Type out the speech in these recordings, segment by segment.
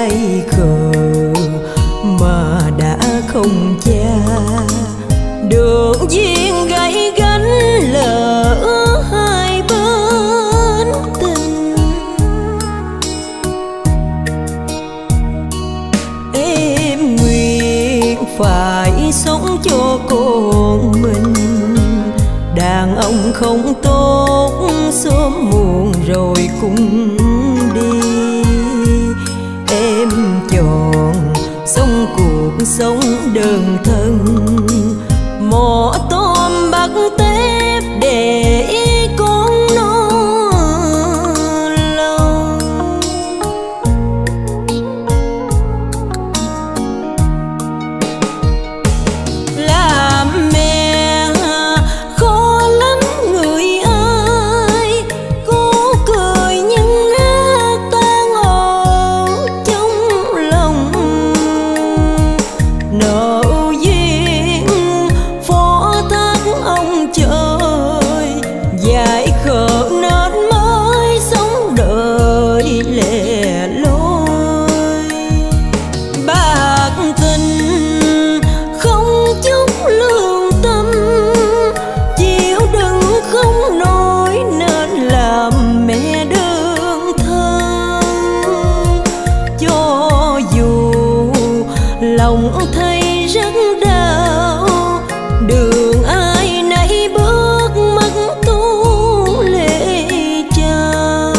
ngây khờ mà đã không cha. Đường duyên gãy gánh lỡ hai bên tình. Em nguyện phải sống cho con mình. Đàn ông không tốt, sớm muộn rồi cũng đi. Em chọn sống cuộc sống đơn thân, mò tôm bắt tép để con nó lâu. Làm mẹ khó lắm người ơi, cố cười nhưng hát tan ở trong lòng. Nợ duyên phó thác ông trời, dại khờ nên mới sống đời lẻ loi. Bạc tình không chút lương tâm, chịu đựng không nổi nên làm mẹ đơn thân. Cho dù lòng thấy rất đau, đường ai nấy bước mắt tu lệ chào.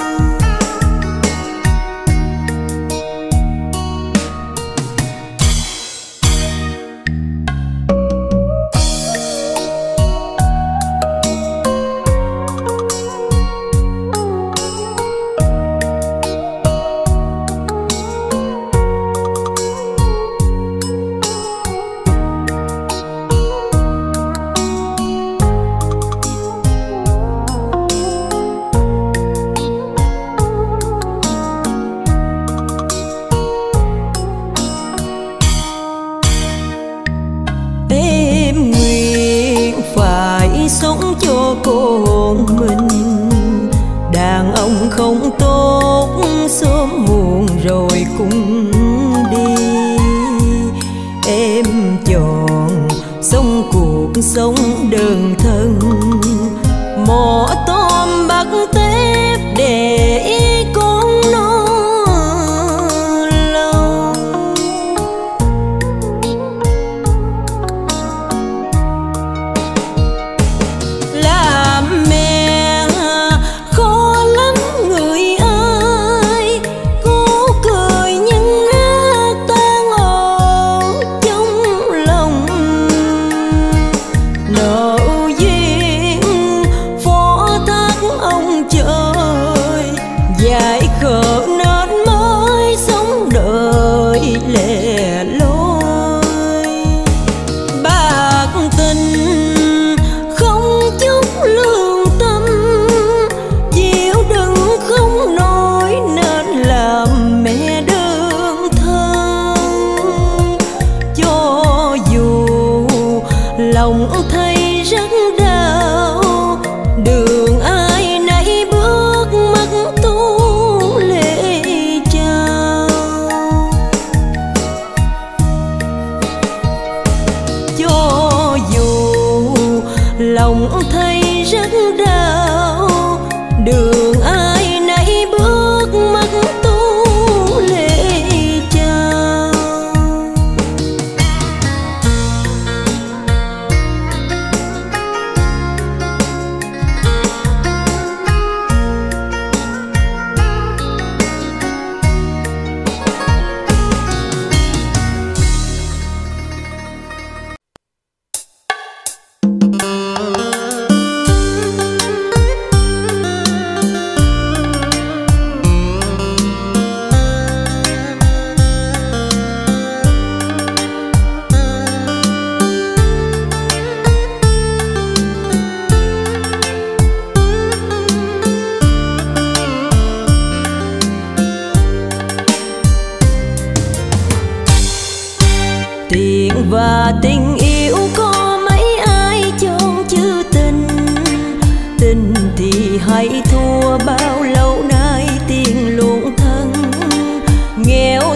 Em nguyện phải sống cho con mình. Đàn ông không tốt, sớm muộn rồi cũng đi. Em chọn sống cuộc sống đơn thân, mò tôm bắt tép để con nó lâu. Làm mẹ khó lắm người ơi, cố cười nhưng hát tan ở trong lòng. Nợ duyên phó thác ông trời, dại khờ nên mới sống đời lẻ loi. Bạc tình không chút lương tâm, chịu đựng không nổi nên làm mẹ đơn thân. Cho dù lòng thấy rất đau, đường ai nấy bước mắt tu lệ chào. Cho dù lòng thấy rất đau, đường ai nấy bước mắt tu lệ chào. Tiền và tình yêu có mấy ai chọn chữ tình. Tình thì hay thua bao lâu nay tiền luôn thân. Nghèo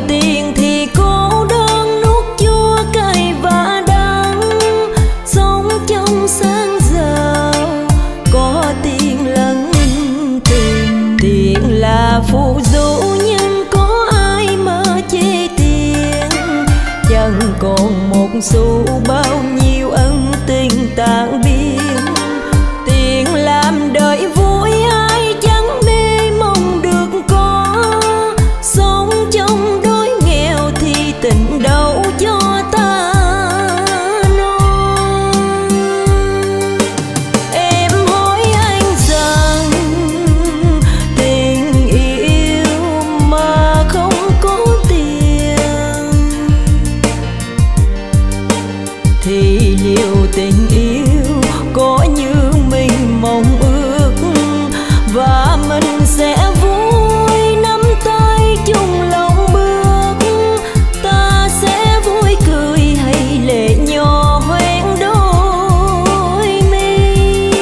xu bao nhiêu ân tình tàn biến. Tiền làm đời vui ai chẳng mê mong được có, sống trong đói nghèo thì tình đâu cho ta nói. Em hỏi anh rằng tình yêu mà không có tiền thì liệu tình yêu có như mình mong ước, và mình sẽ vui nắm tay chung lòng bước. Ta sẽ vui cười hay lệ nhỏ hoen đôi mi.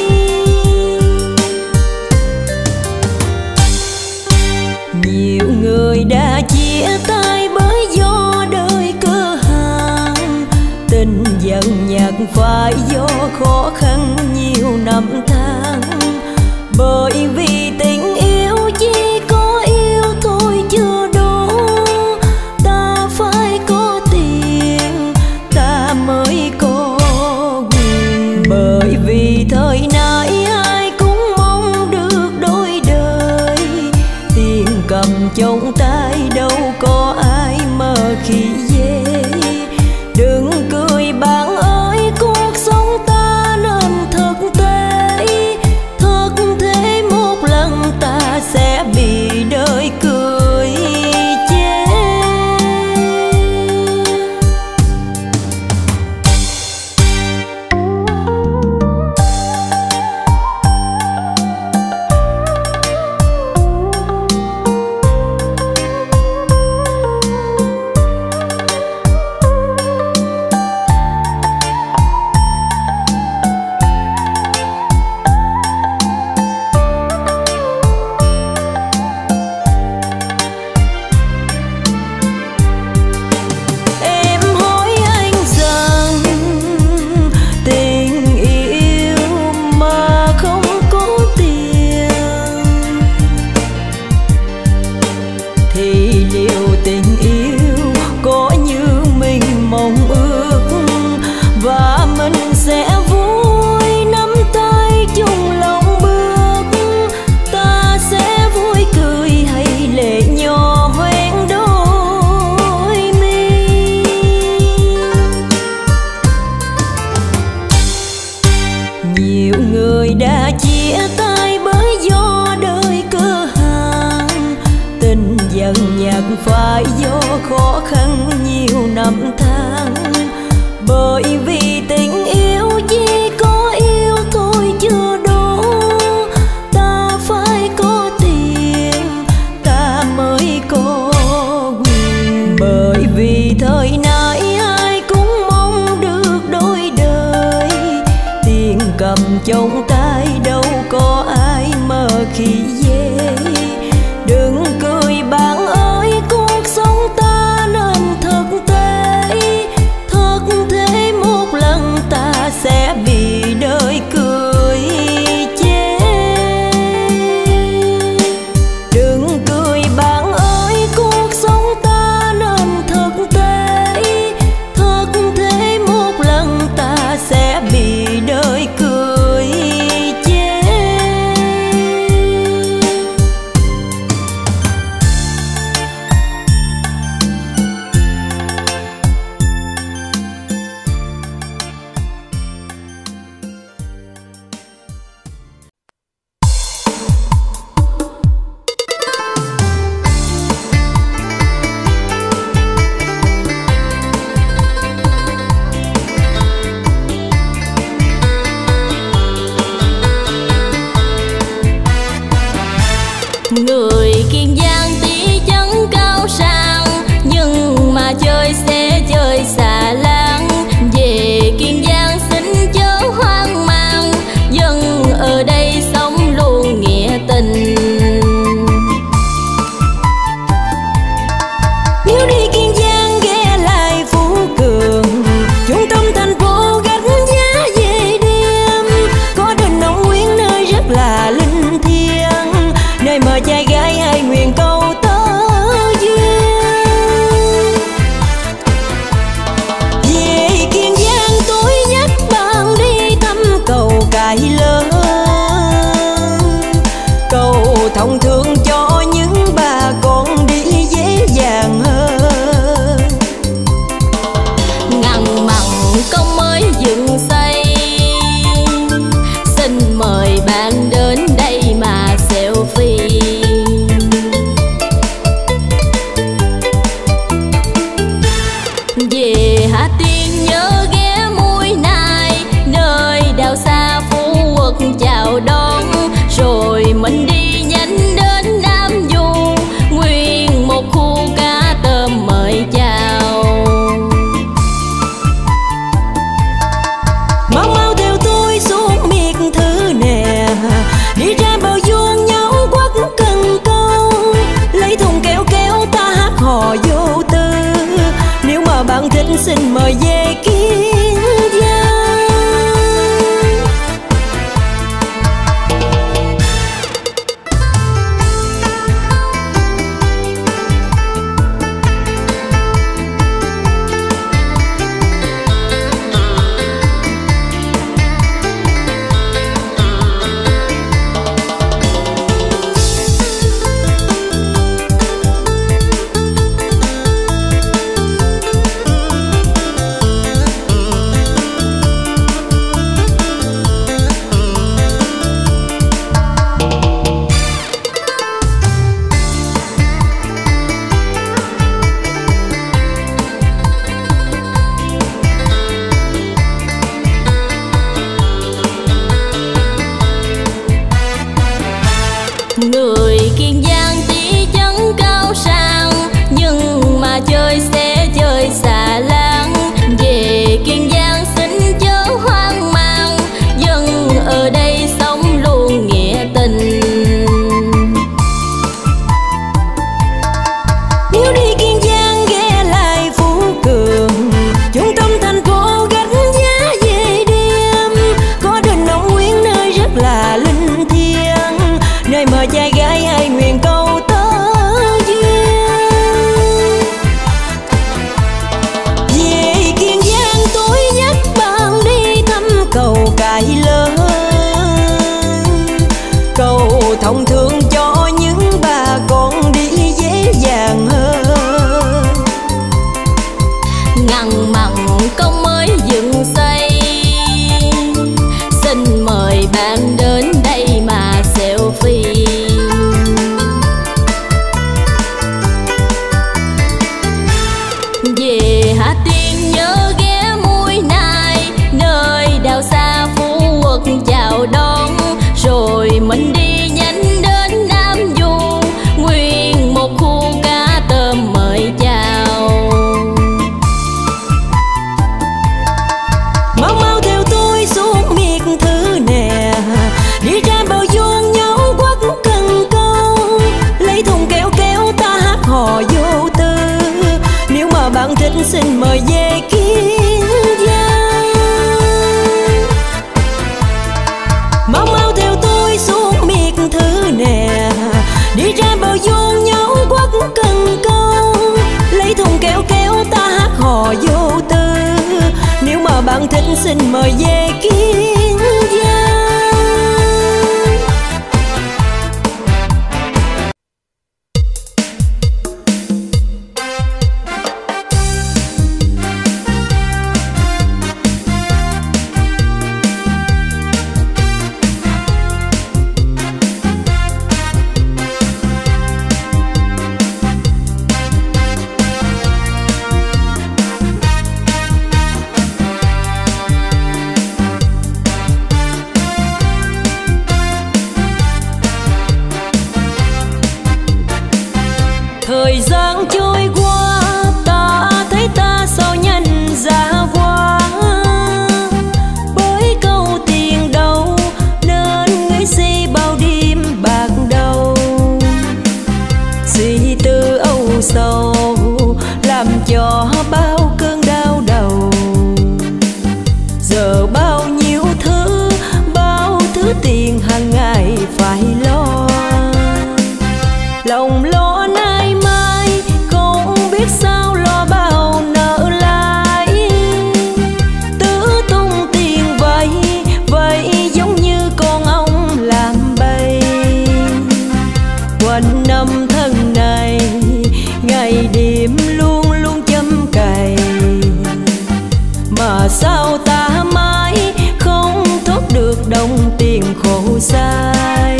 Nhiều người đã chia tay bởi do đời cơ hàng, tình dần nhạt phải do khó khăn nhiều năm tháng. Bởi vì tình yêu chỉ có yêu thôi chưa đủ, ta phải có tiền ta mới có quyền. Bởi vì thời nay ai cũng mong được đôi đời, tiền cầm trong tay đâu có ai mơ khi về. Đừng cười bạn ơi, cuộc sống ta nên thực tế. Thực thế một lần ta sẽ bị đời cười chê. Nhiều người đã chia tay bởi do đời cơ hàng, tình dần nhạt phải do khó khăn nhiều năm tháng. Bởi vì tình yêu chỉ có yêu thôi chưa đủ, ta phải có tiền ta mới có quyền. Bởi vì thời nay ai cũng mong được đôi đời, tiền cầm trong tay đâu có ai mơ khi về. Đừng cười bạn ơi, cuộc sống ta nên thực tế. Thực thế một lần ta sẽ bị đời cười chê. Đừng cười bạn ơi, cuộc sống ta nên thực tế. Thực thế một lần ta sẽ bị đời cười bạn thích xin mời về Kiên Giang. Người Kiên Giang tí chân cao sang, nhưng mà chơi sẽ chơi xà lan. Về Kiên Giang xin chớ hoang mang, dân ở đây sống luôn nghĩa tình. Nếu đi Kiên Giang ghé lại Phú Cường, trung tâm thành phố gánh giá về đêm. Có đền Ông Nguyễn nơi rất là linh thiêng, nơi mà trai gái hai nguyện cầu tơ duyên. Về Kiên Giang tôi dắt bạn đi thăm cầu Cái Lớn, cầu thông thương cho những bà con đi dễ dàng hơn. Ngăn mặn công mới dựng xây, xin mời bạn đến đây mà selfie. Về Hà Tiên nhớ ghé Mũi Nai, nơi đào xa Phú Quốc chào đón. Rồi mình đi nhanh đến Nam Du, nguyên một khu cá tôm mời chào. Mau mau theo tôi xuống miệt thứ nè, đi ra bờ vuông nhau quất cần câu. Lấy thùng kéo kéo ta hát hò vô tư, nếu mà bạn thích xin mời về Kiên Giang. Mau mau theo tôi xuống miệt thứ nè, đi ra bờ vuông nhau quất cần câu. Lấy thùng kéo kéo ta hát hò vô tư, nếu mà bạn thích xin mời về Kiên Giang. Thời gian trôi qua ta thấy ta sao nhanh ra quá, bởi câu tiền đâu nên nghĩ suy bao đêm bạc đầu. Suy tư âu sầu làm cho bao cơn đau đầu. Giờ bao nhiêu thứ tiền hàng ngày phải lo, lòng lo nay mai không biết sao lo bao nợ lại. Tứ tung tiền vậy vậy giống như con ong làm bầy. Quanh năm thân này ngày đêm luôn luôn chấm cày, mà sao ta mãi không thoát được đồng tiền khổ sai.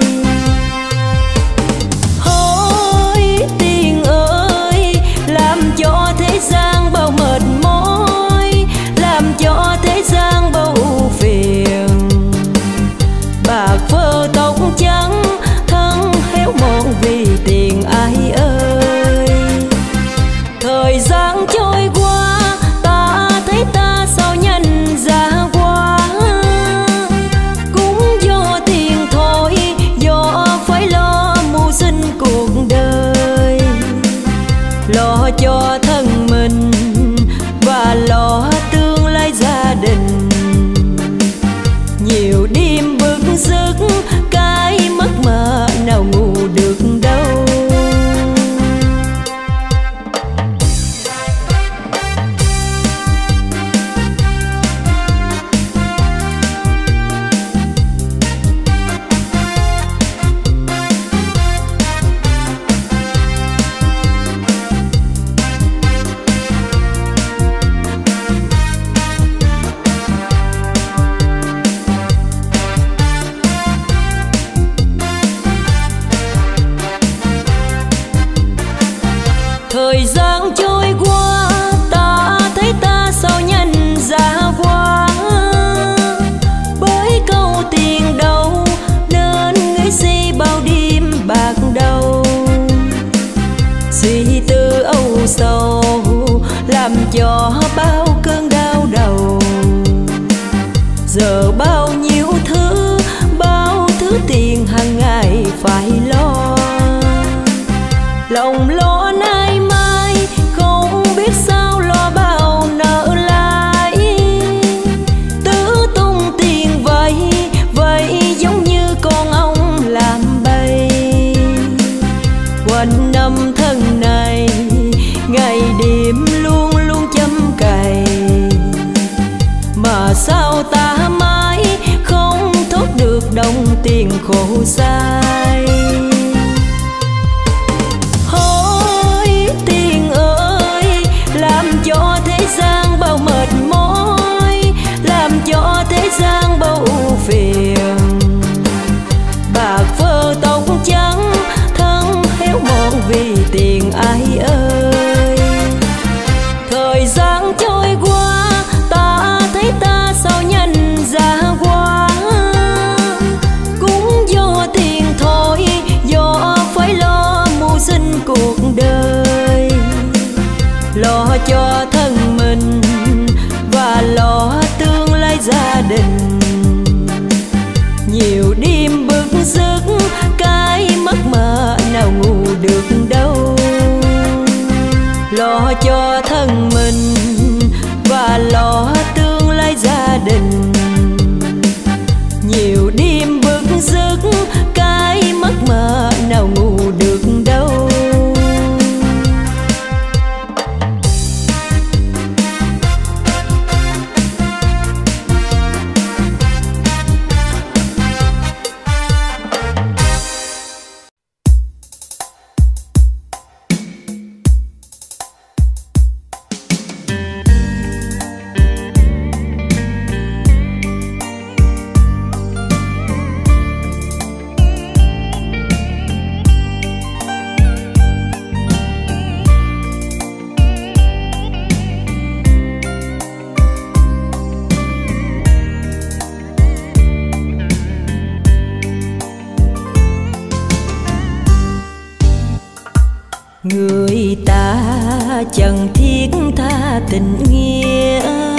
Hỡi tiền ơi, làm cho thế gian bao mệt mỏi, làm cho thế gian bao ưu phiền. Bạc phơ tóc trắng thân héo mòn vì tiền ai ơi. Thời gian trôi qua ta thấy ta sao nhanh ra quá, cũng do tiền thôi, do phải lo mưu sinh cuộc đời. Lo cho thân mình và lo tương lai gia đình. Nhiều đêm bức giấc cái mất mà nào ngủ được đâu. Thời gian trôi qua ta thấy ta sao nhanh ra quá. Bởi câu tiền đâu nên nghĩ suy bao đêm bạc đầu. Suy tư âu sầu làm cho bao cơn đau đầu. Giờ bao nhiêu thứ tiền hàng ngày phải lo. Lòng lo nay mai không biết sao lo bao nợ lại. Tứ tung tiền vậy vậy giống như con ong làm bầy. Quanh năm thân này ngày đêm luôn luôn chăm cày. Mà sao ta mãi không thoát được đồng tiền khổ sai. Hỡi tiền ơi, làm cho thế gian bao mệt mỏi, làm cho thế gian bao ưu phiền. Bạc phơ tóc trắng thân héo mòn vì tiền ai ơi. Thời gian trôi qua ta thấy ta sao nhanh ra quá. Cũng do tiền thôi, do phải lo mưu sinh cuộc đời. Lo cho thân mình và lo tương lai gia đình. Nhiều đêm bức giấc cái mất mà nào ngủ được đâu. Lo cho thân mình và lo tương lai gia đình. Nhiều đêm bức giấc cái mất mà nào ngủ được đâu. Người ta chẳng thiết tha tình nghĩa,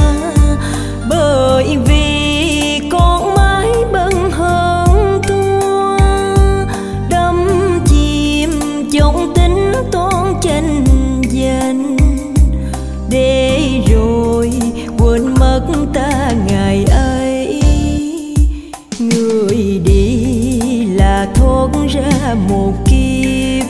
bởi vì con mãi bận hơn tua. Đắm chìm trong tính toán tranh giành, để rồi quên mất ta ngày ấy. Người đi là thoát ra một kiếp,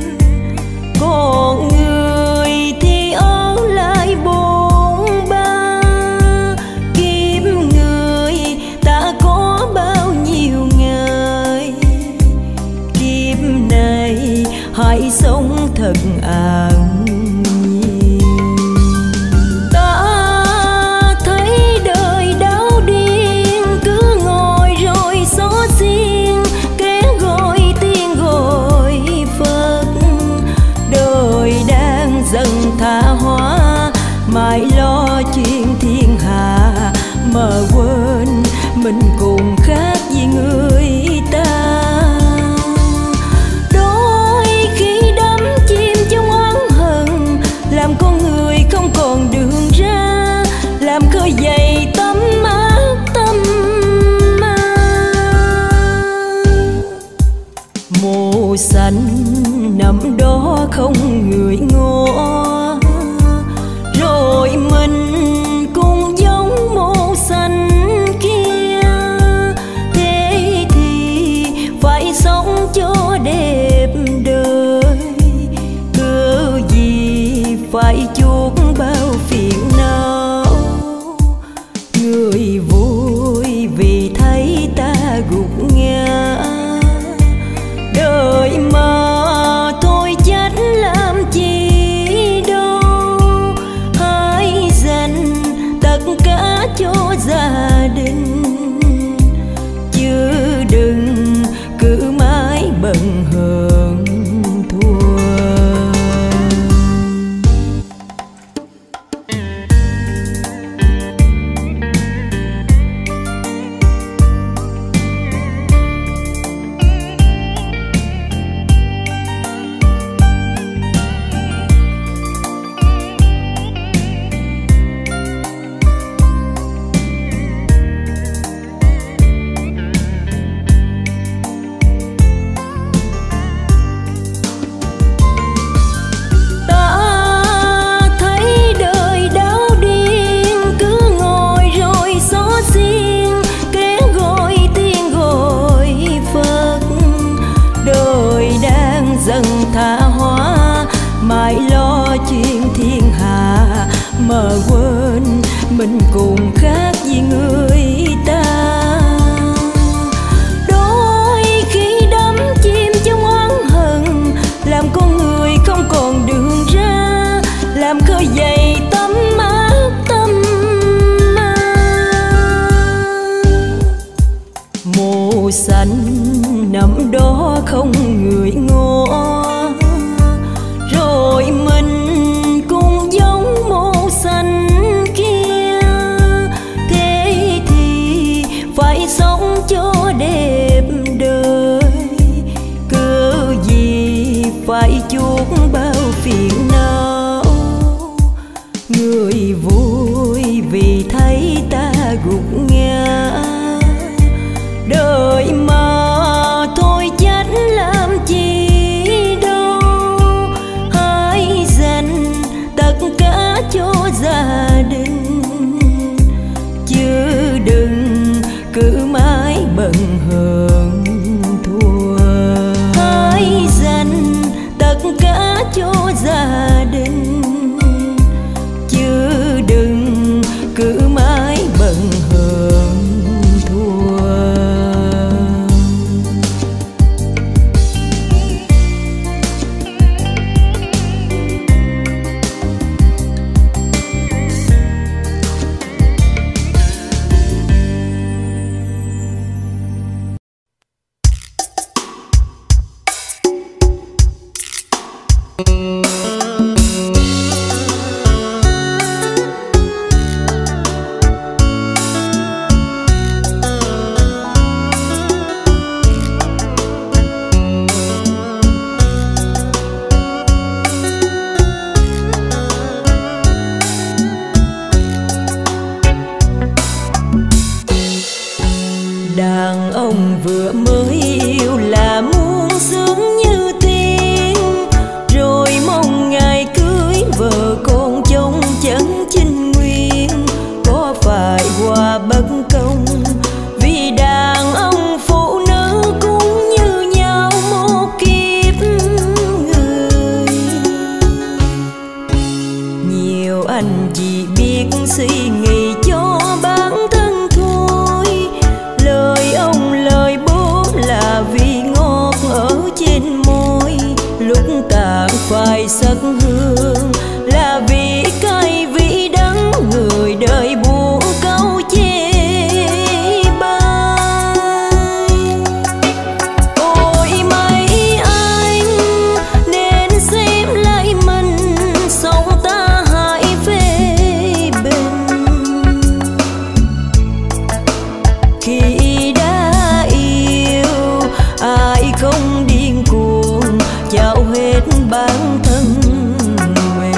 còn người thì ở lại bôn ba. Kiếp người ta có bao nhiêu ngày, kiếp này hãy sống thật an nhiên. Ta thấy đời đau điên, cứ ngồi rồi xó xiên, kẻ gọi tiên gọi Phật. Đời đang dần tha hóa, mãi lo chuyện thiên hạ, mà quên mình cùng khác với người ta. Đôi khi đắm chìm trong oán hận, làm con người không còn đường ra, làm khơi dậy tấm ác tâm ma. Mộ xanh nằm đó không người ngó, rồi mình phải chuốc bao phiền não. Người vui vì thấy ta gục ngã, đời mà thôi trách làm chi đâu. Hãy dành tất cả cho gia đình, chứ đừng cứ mãi bận hơn thua. Mà quên mình cùng khác gì người ta. Đôi khi đắm chìm trong oán hận, làm con người không còn đường ra, làm khơi dậy tấm áp tâm ma. Màu xanh nằm đó không người ngó, rồi mình cũng giống màu xanh kia. Thế thì phải sống cho đẹp đời, cứ gì phải chuốc bao phiền não. Người vui vì thấy ta gục ngã, đời mà thôi trách làm chi đâu. Hãy dành tất cả cho gia đình, chứ đừng cứ mãi bận hơn thua. Hãy dành tất cả cho gia đình, chứ đừng cứ mãi bận hơn thua. Đàn ông vừa mới yêu là muốn sướng như tiên, rồi mong ngày cưới vợ con trông chân chinh nguyên. Có phải qua bất công vì đàn ông phụ nữ cũng như nhau một kiếp người. Nhiều anh chỉ biết suy nghĩ cho bản thân thôi, lời ông lời bố là vì ngọt ở trên môi. Lúc tàn phai sắc hương là vì cay vì đắng, người đời buồn câu chê bai. Ôi mấy anh nên xem lại mình, sống ta hãy phê bình. Khi đã yêu ai không điên cuồng, trao hết bản thân mình.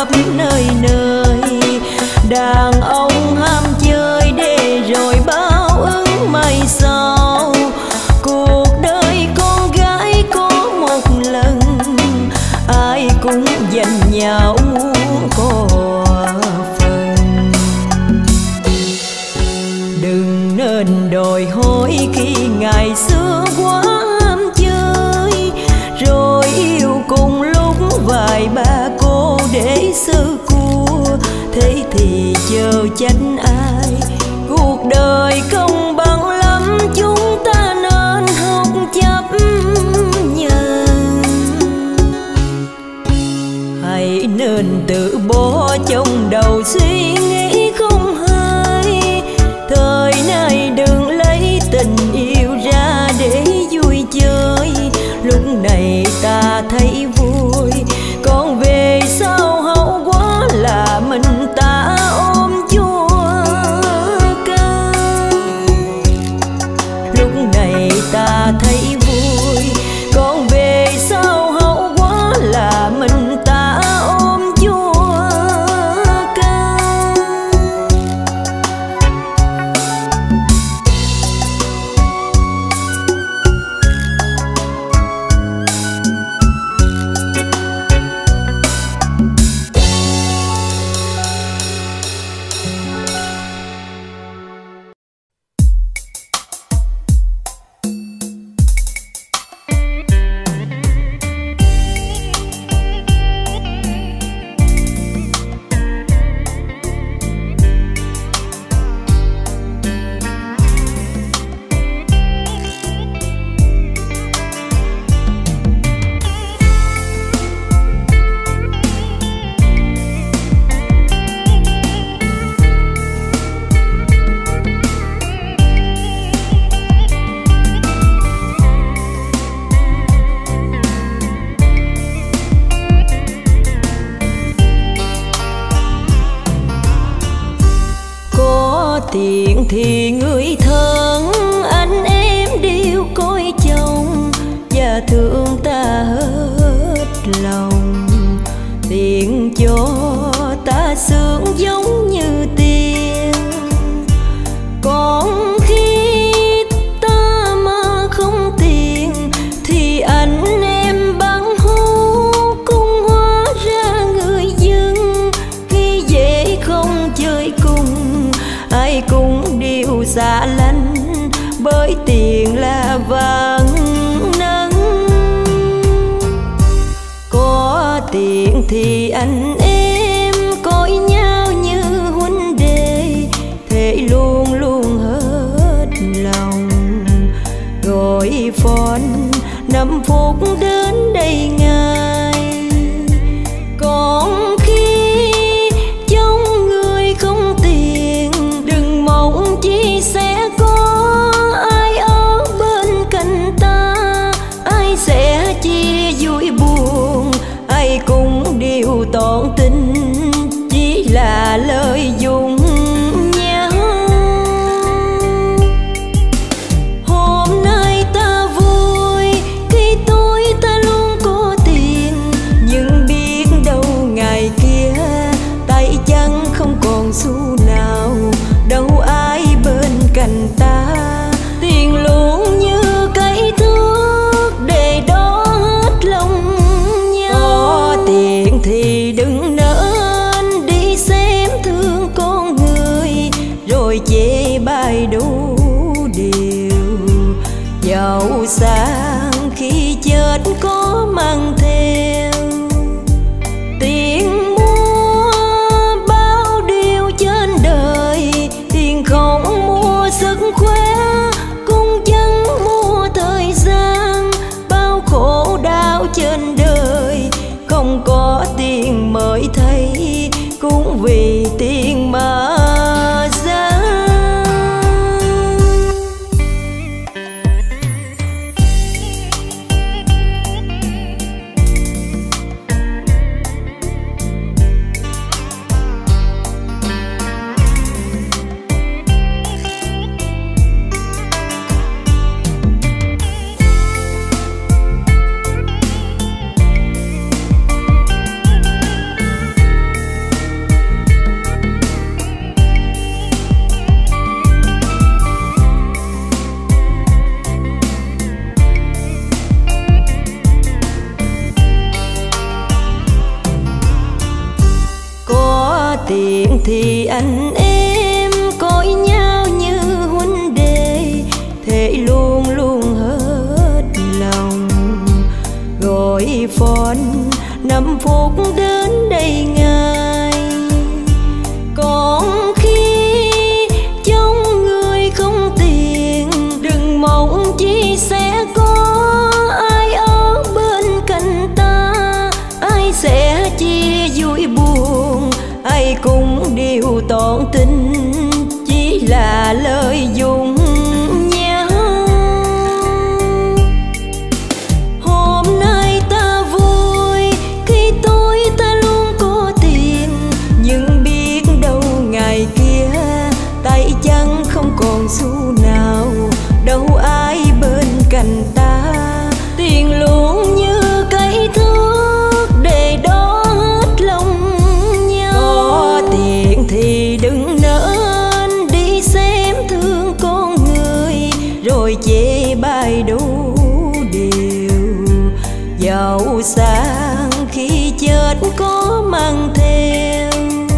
khắp nơi nơi. Đàn ông ham chơi để rồi báo ứng mai sau. Cuộc đời con gái có một lần, ai cũng dành nhau muốn có phần. Đừng nên đòi hỏi khi ngày xưa quá ham chơi, rồi yêu cùng lúc vài ba cô để sơ cua. Thế thì chờ trách ai, cuộc đời công bằng lắm, chúng ta nên học chấp nhận. Hãy nên tự bỏ trong đầu suy nghĩ không hay, thời nay đừng lấy tình yêu ra để vui chơi. Lúc này ta thấy vui, còn về sau hậu quả là mình ta ôm chua cay. Lúc này ta thấy vui, còn về sau hậu quả là mình ta ôm chua cay. Tiền thì người thân anh em đều coi chồng, và thương ta hết lòng. Tiền cho ta sướng giống như tiền, còn khi ta mà không tiền thì anh em bằng hữu cũng hóa ra người dân. Khi dễ không chơi cùng, ai cũng đều xa lánh, bởi tiền là vàng nắng. Có tiền thì anh em coi nhau như huynh đệ, thế luôn luôn hết lòng. Gọi phone 5 phút đến đây ngay, còn khi trong người không tiền, đừng mong chi sẽ có ai ở bên cạnh ta. Ai sẽ chia vui buồn, ai cũng đều tỏ tình, chỉ là lời dùng nhau. Hôm nay ta vui khi tối ta luôn có tiền, nhưng biết đâu ngày kia tay chân không còn xu nào, đâu ai bên cạnh ta. Tiền luôn như cây thước để đó hết lòng nhau. Có tiền thì đừng nên đi xem thương con người, rồi chê bai đủ điều. Giàu sang khi chết có mang theo, tiền mua bao điều trên đời. Tiền không mua sức khỏe, cũng chẳng mua thời gian. Bao khổ đau trên đời, không có tiền mới thấy, cũng vì tiền mà ra. anh em coi nhau như huynh đệ, thế luôn luôn hết lòng. Gọi phone 5 phút đến đây ngay, còn khi trong người không tiền, đừng mong chi sẽ có ai ở bên cạnh ta. Ai sẽ chia vui buồn, ai cũng đều tỏ tình, chỉ là lời dùng nhau. Hôm nay ta vui khi tối ta luôn có tiền, nhưng biết đâu ngày kia tay chân không còn xu nào, đâu ai bên cạnh ta. Tiền luôn như cây thước để đó hết lòng nhau. Có tiền thì đừng nên đi xem thương con người, rồi chê bai đủ điều. Giàu sang khi chết có mang theo,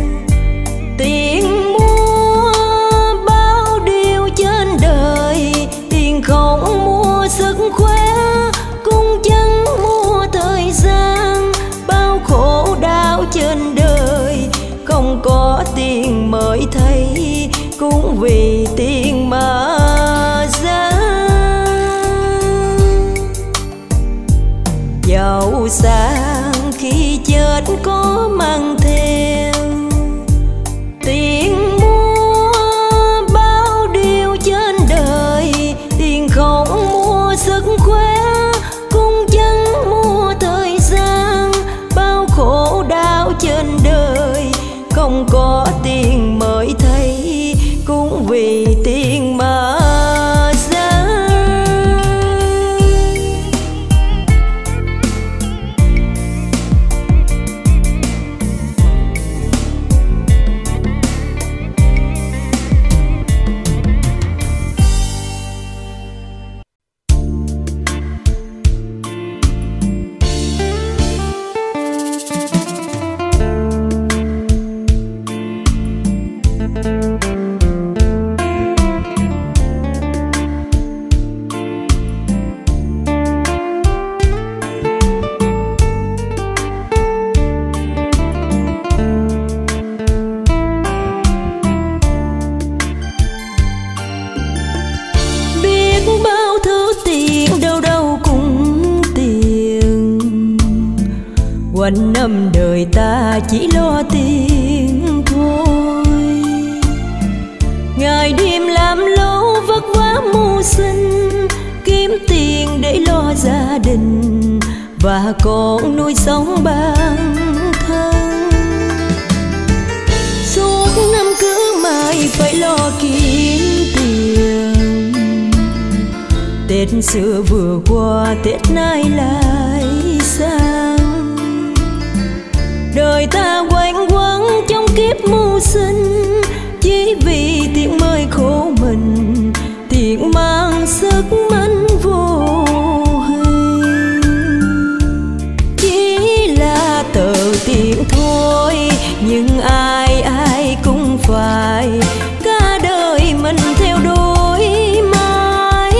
tiền mua bao điều trên đời, tiền không mua sức khỏe, cũng chẳng mua thời gian. Bao khổ đau trên đời, không có tiền mới thấy, cũng vì tiền mà ra. Giàu sang khi chết có mang theo, tiền mua bao điều trên đời, tiền không mua sức khỏe, cũng chẳng mua thời gian. Bao khổ đau trên đời, không có tiền mới thấy, cũng vì tiền mà ra. Quanh năm đời ta chỉ lo tiền thôi, ngày đêm làm lố vất vả mưu sinh, kiếm tiền để lo gia đình và còn nuôi sống bản thân. Suốt năm cứ mãi phải lo kiếm tiền, Tết xưa vừa qua Tết nay lại sang. Đời ta quanh quẩn trong kiếp mưu sinh, chỉ vì tiền mới khổ mình, tiền mang sức mạnh vô hình. Chỉ là tờ tiền thôi, nhưng ai ai cũng phải cả đời mình theo đuổi mãi.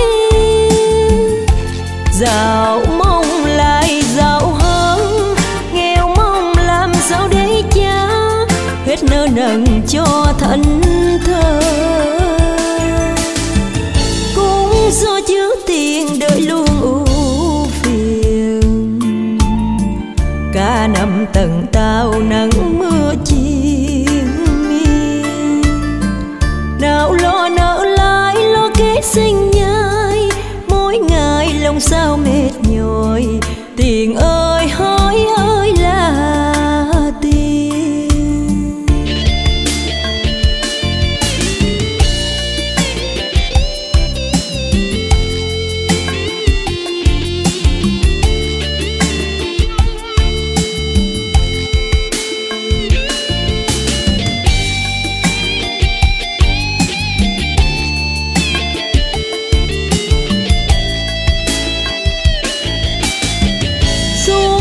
Giàu mong lại giàu hơn, nghèo mong làm sao để trả hết nợ nần cho thành thơ. Cũng do chứa tiền đời luôn ưu phiền, cả năm tầng tao nắng mưa triền miên. Nào lo nợ lãi lo kế sinh nhai, mỗi ngày lòng sao mệt nhòi. Tiền ơi hỡi ơi là tiền.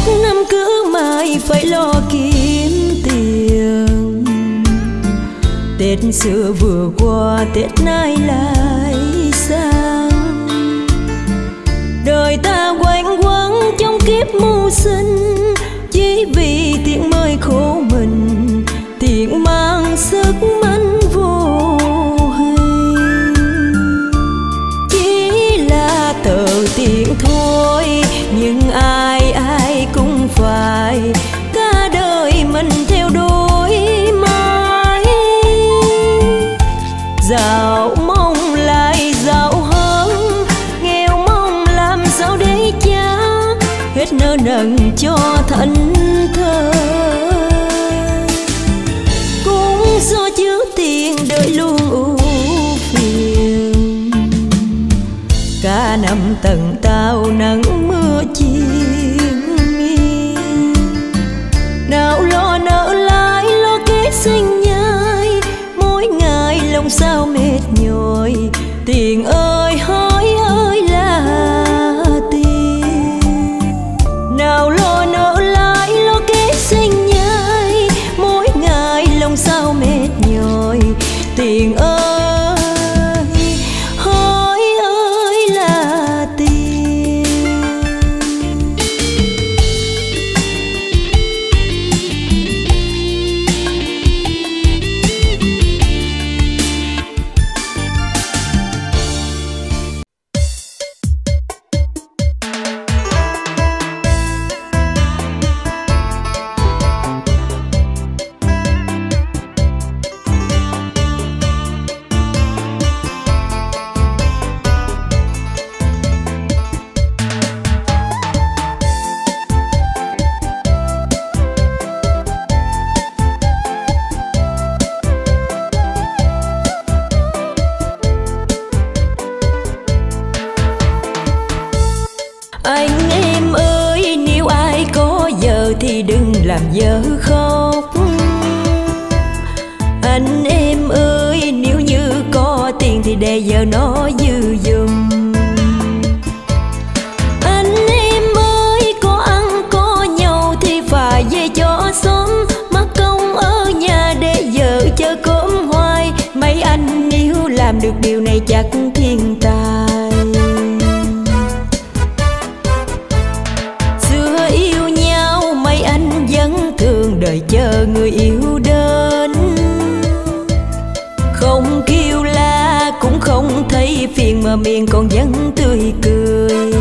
phải lo kiếm tiền, Tết xưa vừa qua, Tết nay lại sang. Đời ta quanh quẩn trong kiếp mưu sinh, chỉ vì tiếng mới khổ mình, tiếng mang sức manh vô hình. Chỉ là tờ tiếng thôi, nhưng ai ai cũng phải cả đời mình theo đuổi mãi. Giàu mong lại giàu hơn, nghèo mong làm sao để trả hết nợ nần cho thẫn thờ. Cũng do chữ tiền đời luôn ưu phiền, cả năm tầng tao nắng mưa chiên miên. Nào lo nợ lãi lo kế sinh nhai, mỗi ngày lòng sao mệt nhòi. Tiền ơi hỏi ơi là tiền. Nào lo nợ lãi lo kế sinh nhai, mỗi ngày lòng sao mệt nhòi. Tiền ơi hỏi ơi là tiền. Anh em ơi, nếu ai có vợ thì đừng làm vợ khóc. Anh em ơi, nếu như có tiền thì để vợ nó dư dùm. Anh em ơi, có ăn có nhau thì phải về cho xóm, mắc công ở nhà để vợ chờ cơm hoài. Mấy anh nếu làm được điều này chắc thiên tài. Đời chờ người yêu đến, không kêu la cũng không thấy phiền, mà miệng còn vẫn tươi cười.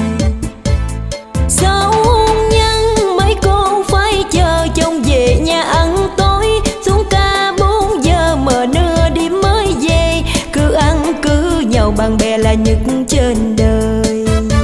Sau hôn nhân mấy con phải chờ chồng về nhà ăn tối, xuống ca 4 giờ mờ nửa đêm mới về. Cứ ăn cứ nhau bạn bè là nhất trên đời.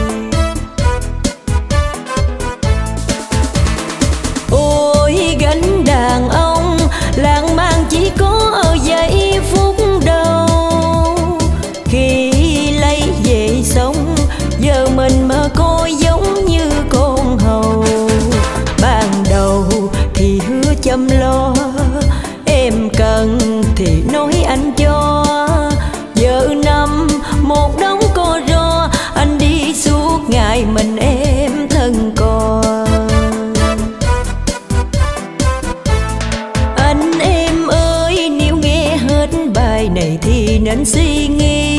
Gánh đàn ông lãng mạn chỉ có ở giây phút đầu, khi lấy về sống giờ mình mơ coi giống như con hầu. Ban đầu thì hứa chăm lo, em cần thì nói anh cho. Giờ năm một đống co ro, anh đi suốt ngày mình em thân con. Anh em ơi, nếu nghe hết bài này thì nên suy nghĩ.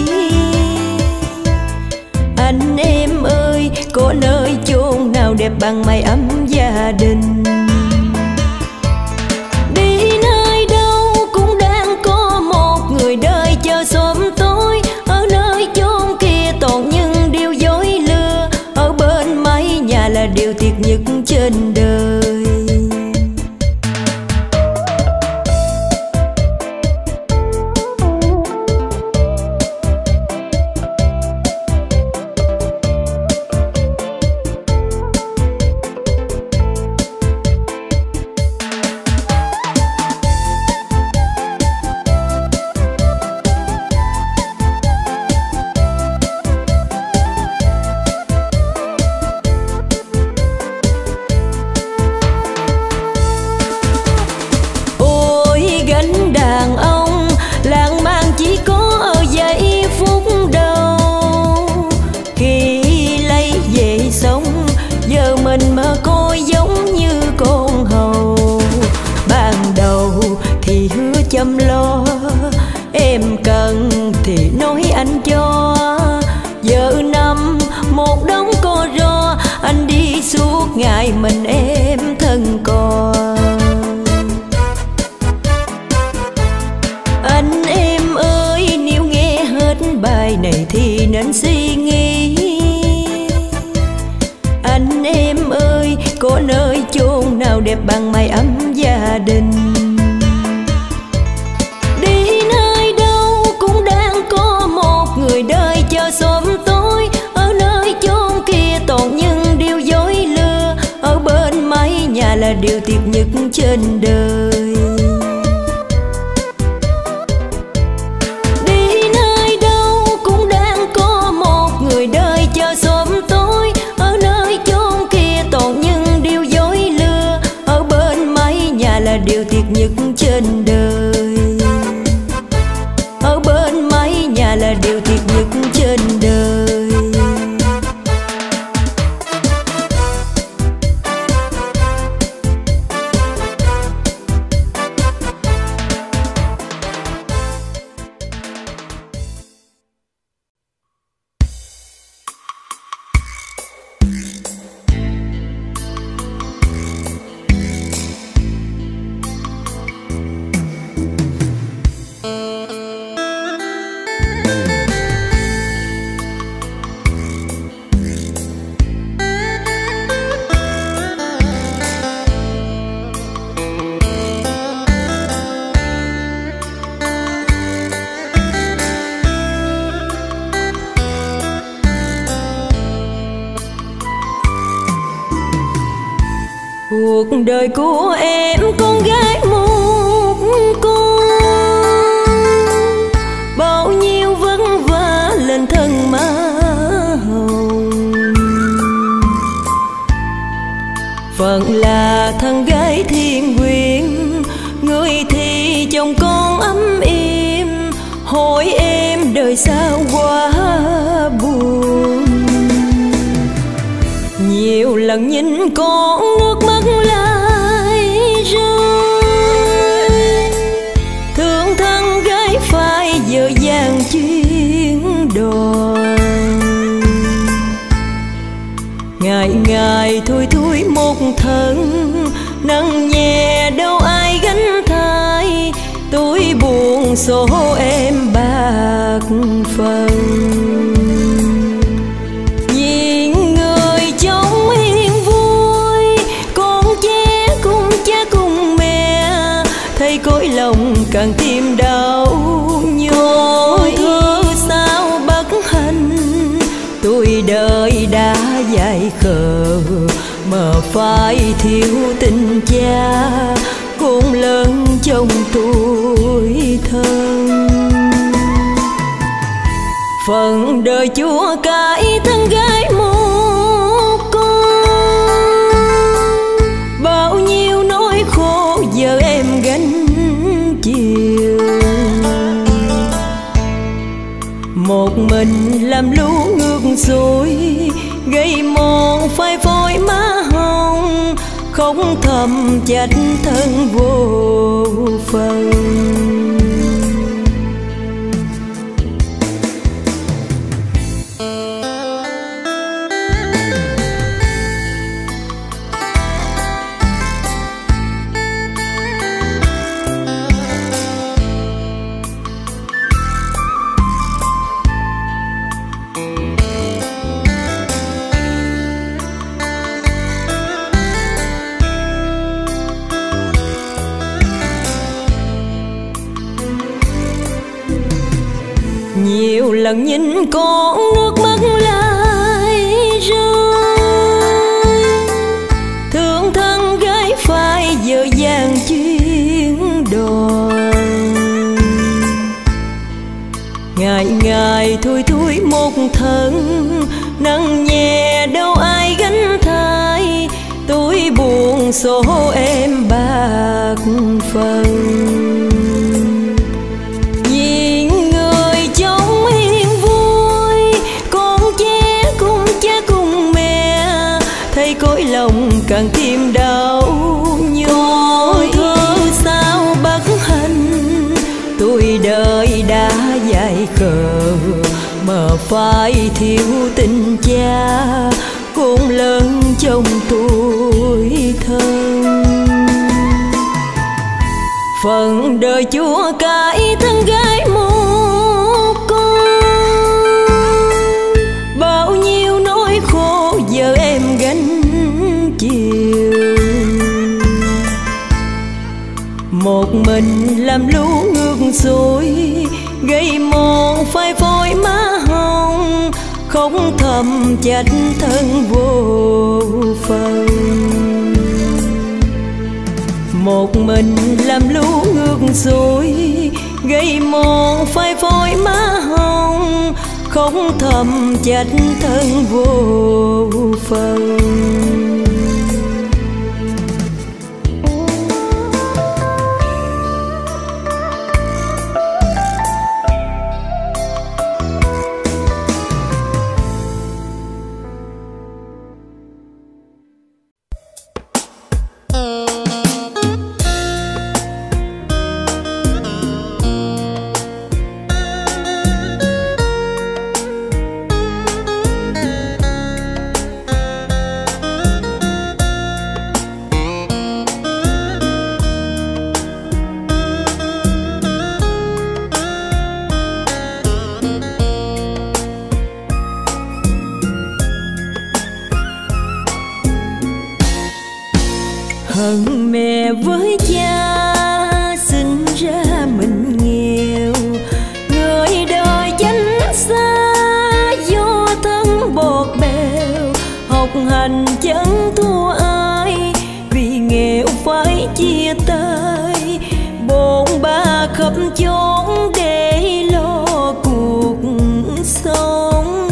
Anh em ơi, có nơi chốn nào đẹp bằng mái ấm gia đình. Đi nơi đâu cũng đang có một người đời chờ sớm tối. Ở nơi chốn kia toàn những điều dối lừa, ở bên mái nhà là điều thiệt nhất trên đời. ngày mình em thân còn. Anh em ơi, nếu nghe hết bài này thì nên suy nghĩ. Anh em ơi, có nơi chốn nào đẹp bằng mái ấm gia đình. Đi nơi đâu cũng đang có một người đời chờ sớm tối. Ở nơi chốn kia toàn những điều dối lừa. Ở bên mái nhà là điều tuyệt nhất trên đời. Đi nơi đâu cũng đang có một người đời chờ sớm tối. Ở nơi chốn kia toàn những điều dối lừa. Ở bên mái nhà là điều tuyệt nhất trên đời. Ở bên mái nhà là điều tuyệt nhất trên đời. Cuộc đời của em con gái một con, bao nhiêu vất vả lên thân má hồng. Phận là thân gái thiên quyền, người thì chồng con ấm êm. Hỏi em đời sao quá buồn. Nhiều lần nhìn con nước mắt lại rơi. Thương thân gái phải dở dàng chuyến đò. Ngày ngày thui thui một thân, nâng nhẹ đâu ai gánh thay. Tôi buồn số em bạc phần. Cõi lòng càng tim đau nhói. Thơ sao bất hạnh, tôi đời đã dại khờ. Mà phải thiếu tình cha, cũng lớn trong tuổi thân. Phần đời chúa cải thân gái một con, bao nhiêu nỗi khổ giờ em gánh chiều. Một mình làm lũ ngược dối, gây mòn phai phôi má hồng. Không thầm trách thân vô phần. Nhiều lần nhìn con nước mắt lại rơi. Thương thân gái phải dở dàng chuyến đò. Ngày ngày thui thui một thân, nâng nhẹ đâu ai gánh thay. Tôi buồn số em bạc phần. Cõi lòng càng tim đau nhói. Thơ sao bất hạnh, tôi đời đã dại khờ. Mà phải thiếu tình cha, cũng lớn trong tuổi đời chúa cải thân gái một con. Bao nhiêu nỗi khổ giờ em gánh chịu, một mình làm lũ ngược xuôi, gây mòn phai phôi má hồng, không thầm trách thân vô phần. Một mình làm lũ ngược xuôi, gây mòn phai phôi má hồng, không thầm trách thân vô phần. Hận mẹ với cha sinh ra mình nghèo, người đời chánh xa do thân bột bèo. Học hành chẳng thua ai vì nghèo phải chia tay, bộn ba khắp chốn để lo cuộc sống.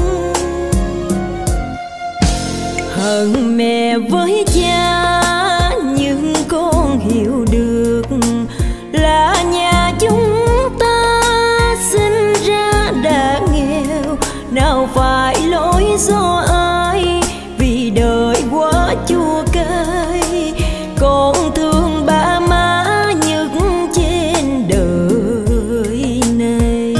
Hận mẹ với cha nhưng con hiểu được là nhà chúng ta sinh ra đã nghèo, nào phải lỗi do ai vì đời quá chua cay. Con thương ba má nhất trên đời này.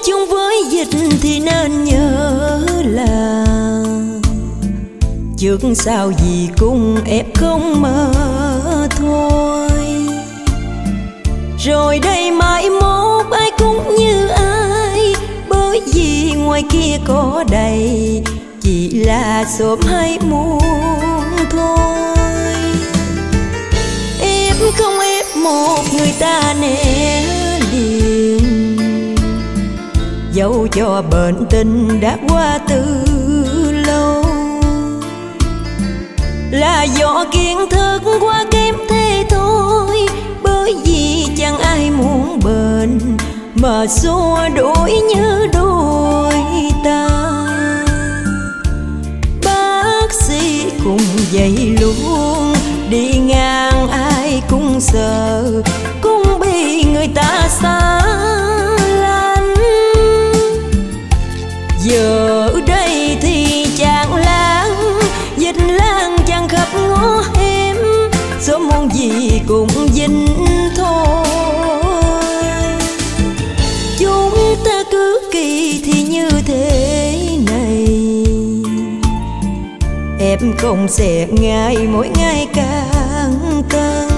chung với dịch thì nên nhớ là trước sau gì cũng ép không mơ thôi. Rồi đây mãi mốt ai cũng như ai, bởi vì ngoài kia có đầy chỉ là sớm hay muộn thôi. Ép không ép một người ta né liền, dẫu cho bệnh tình đã qua từ lâu. Là do kiến thức quá kém thế thôi, bởi vì chẳng ai muốn bệnh mà xua đuổi như đôi ta. Bác sĩ cũng vậy luôn, đi ngang ai cũng sợ, cũng bị người ta xa lánh. Giờ đây thì chàng lang dịch lang chẳng khắp ngõ hẻm, sớm muộn gì cũng dính thôi. Chúng ta cứ kỳ thì như thế này, em không sẽ ngại mỗi ngày càng căng.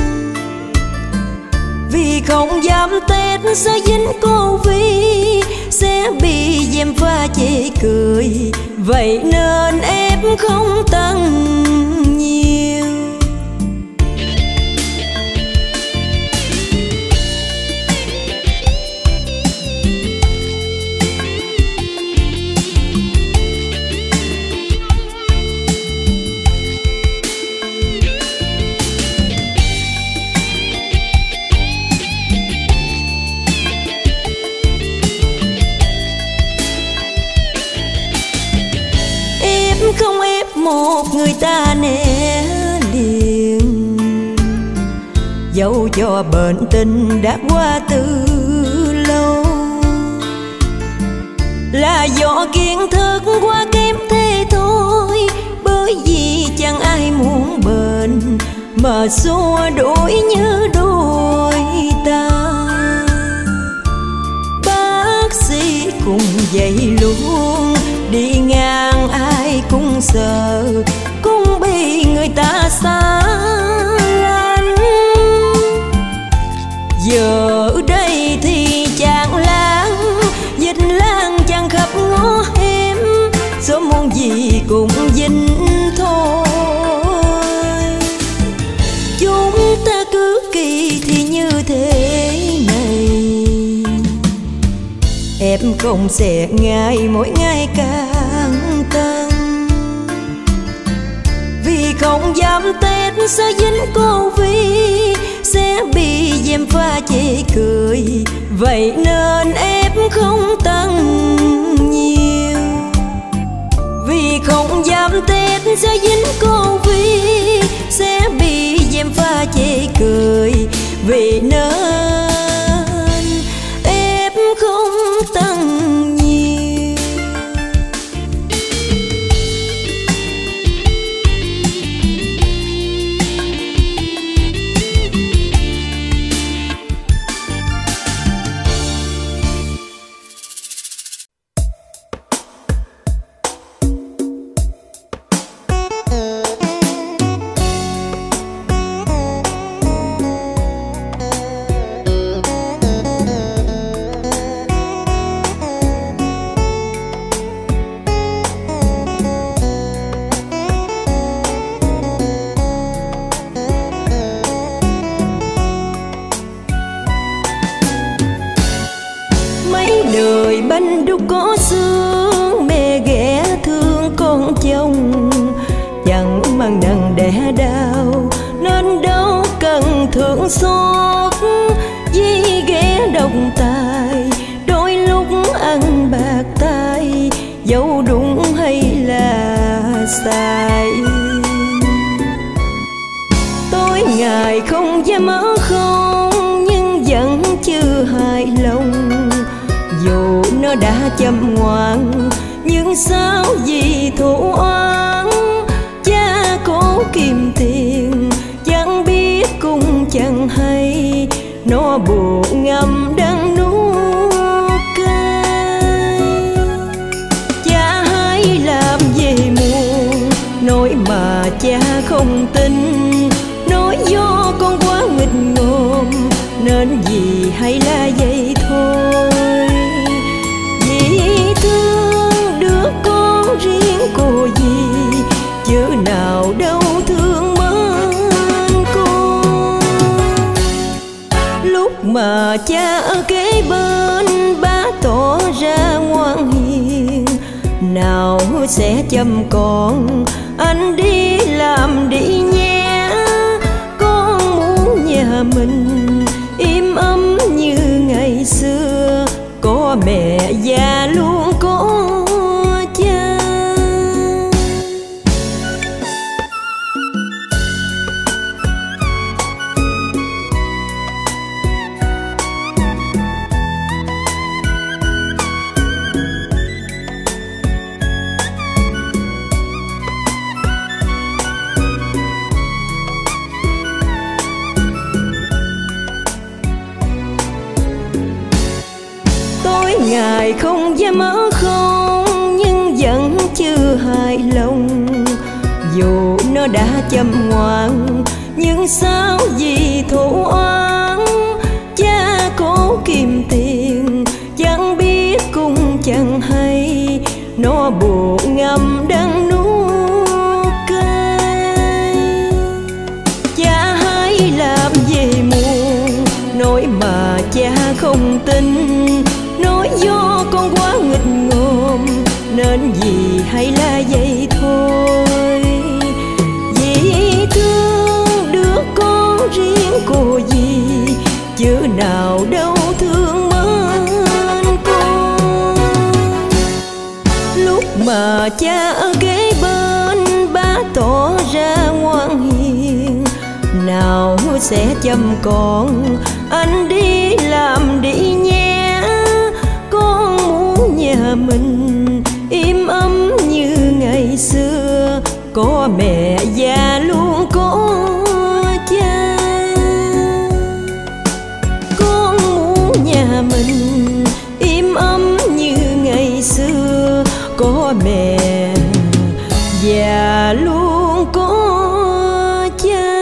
Vì không dám Tết sẽ dính Covid, sẽ bị dèm pha chê cười, vậy nên em không tăng nhiều. Không ép một người ta né liền, dẫu cho bệnh tình đã qua từ lâu. Là do kiến thức quá kém thế thôi, bởi vì chẳng ai muốn bệnh mà xua đuổi như đôi ta. Bác sĩ cũng vậy luôn, đi ngang ai cũng sợ, cũng bị người ta xa lánh. Giờ đây thì chàng lang dịch lang chẳng khắp ngõ hẻm, sớm muộn gì cũng dính thôi. Chúng ta cứ kỳ thì như thế này, em không sẽ ngại mỗi ngày càng tăng. Vì không dám Tết sẽ dính Covid, sẽ bị dèm pha chê cười, vậy nên em không tăng nhiều. Vì không dám Tết sẽ dính Covid, sẽ bị dèm pha chê cười, vì nên em không tăng nhiều. Đời bánh đúc có xương, mẹ ghẻ thương con chồng, chẳng mang nặng đẻ đau nên đâu cần thương xót. Vì ghẻ độc tài đôi lúc ăn bạc tay, dẫu đúng hay là sai. Tối ngày không dám ở không, nhưng vẫn chưa hài lòng. Dù nó đã chăm ngoan nhưng sao vì thù oán, cha cố kiếm tiền chẳng biết cũng chẳng hay, nó buồn ngầm đang nuốt cay. không tin, nói do con quá nghịch ngợm nên vì hay là vậy thôi. Vì thương đứa con riêng cô gì, chứ nào đâu thương mến con. Lúc mà cha ở kế bên ba tỏ ra ngoan hiền, nào sẽ chăm con anh đi làm đi nhé. Con muốn nhà mình im ấm như ngày xưa, có mẹ già luôn có cha. Ngài không dám ở không, nhưng vẫn chưa hài lòng. Dù nó đã chăm ngoan, nhưng sao vì thù oán. Cha cố kiếm tiền, chẳng biết cũng chẳng hay, nó buồn ngầm đắng nuốt cay. Cha hãy làm gì muộn, nói mà cha không tin, nói do con quá nghịch ngợm nên vì hay là vậy thôi. Vì thương đứa con riêng cô gì, chứ nào đâu thương mến con. Lúc mà cha ở kế bên ba tỏ ra ngoan hiền, nào sẽ chăm con anh đi làm đi nhé. Con muốn nhà mình im ấm như ngày xưa, có mẹ già luôn có cha. Con muốn nhà mình im ấm như ngày xưa, có mẹ già luôn có cha.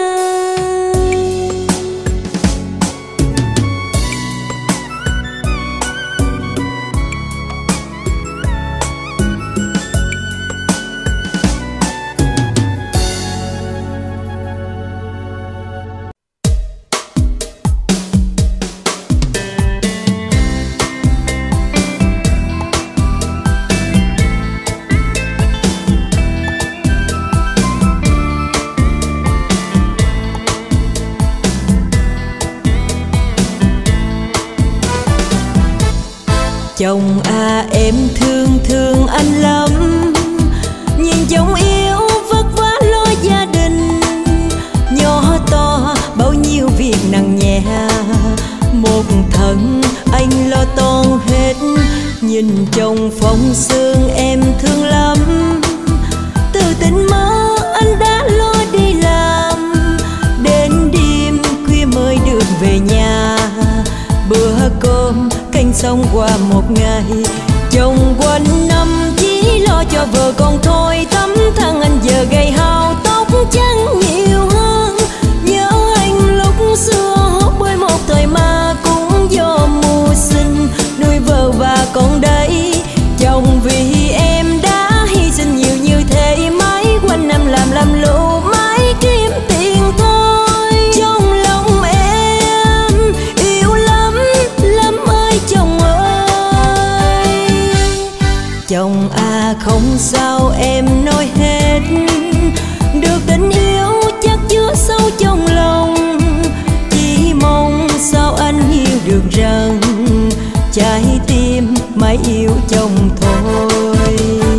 Chồng à em thương thương anh lắm, nhìn chồng yêu vất vả lo gia đình. Nhỏ to bao nhiêu việc nặng nhẹ, một thân anh lo toan hết. Nhìn chồng phong sương em thương lắm, từ tình mơ anh đã lo đi làm, đến đêm khuya mới được về nhà. Bữa cơm canh xong qua một ngày, chồng quanh năm chỉ lo cho vợ con thôi. Tấm thân anh giờ gầy hao tóc trắng nhiều hơn, nhớ anh lúc xưa hốt bơi một thời mà cũng do mưu sinh nuôi vợ và con đấy. Chồng vì em đã hy sinh nhiều như thế, mãi quanh năm làm lũ mãi kiếm tiền thôi. Trong lòng em yêu lắm lắm ơi chồng ơi. Chồng à không sao em nói hết, được tình yêu chắc chứa sâu trong lòng. Chỉ mong sao anh hiểu được rằng trái tim mãi yêu chồng thôi.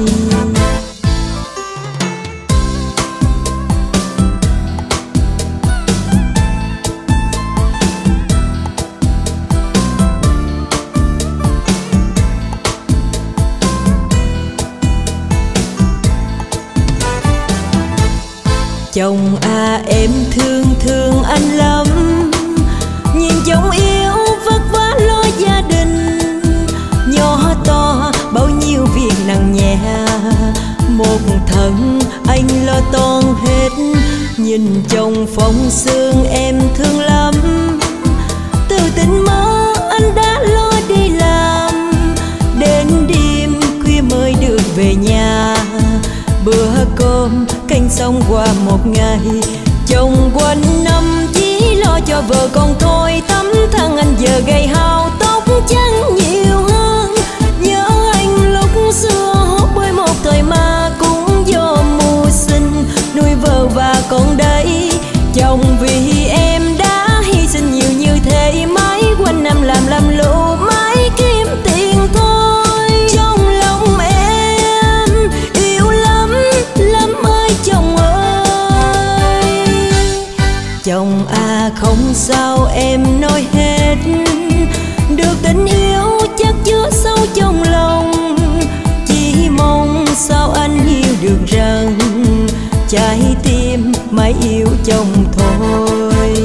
Chồng à em thương thương anh lắm, nhìn chồng yêu vất vả lo gia đình. Nhỏ to bao nhiêu việc nặng nhẹ, một thân anh lo toan hết. nhìn trong phong sương em thương lắm. Từ tình mơ anh đã lo đi làm, đến đêm khuya mới được về nhà. Bữa cơm canh xong qua một ngày, chồng quanh năm chỉ lo cho vợ con thôi. Tấm thân anh giờ gầy hao, tóc trắng nhiều hơn. Nhớ anh lúc xưa hốt bơi một thời mà cũng do mưu sinh nuôi vợ và con đấy. Chồng vì em đã hy sinh nhiều như thế, mãi quanh năm làm lũ mãi kiếm tiền thôi. Trong lòng em yêu lắm lắm ơi chồng ơi. Chồng à không sao em nói hết, được tình yêu chắc chứa sâu trong lòng. Chỉ mong sao anh hiểu được rằng trái tim mãi yêu chồng thôi.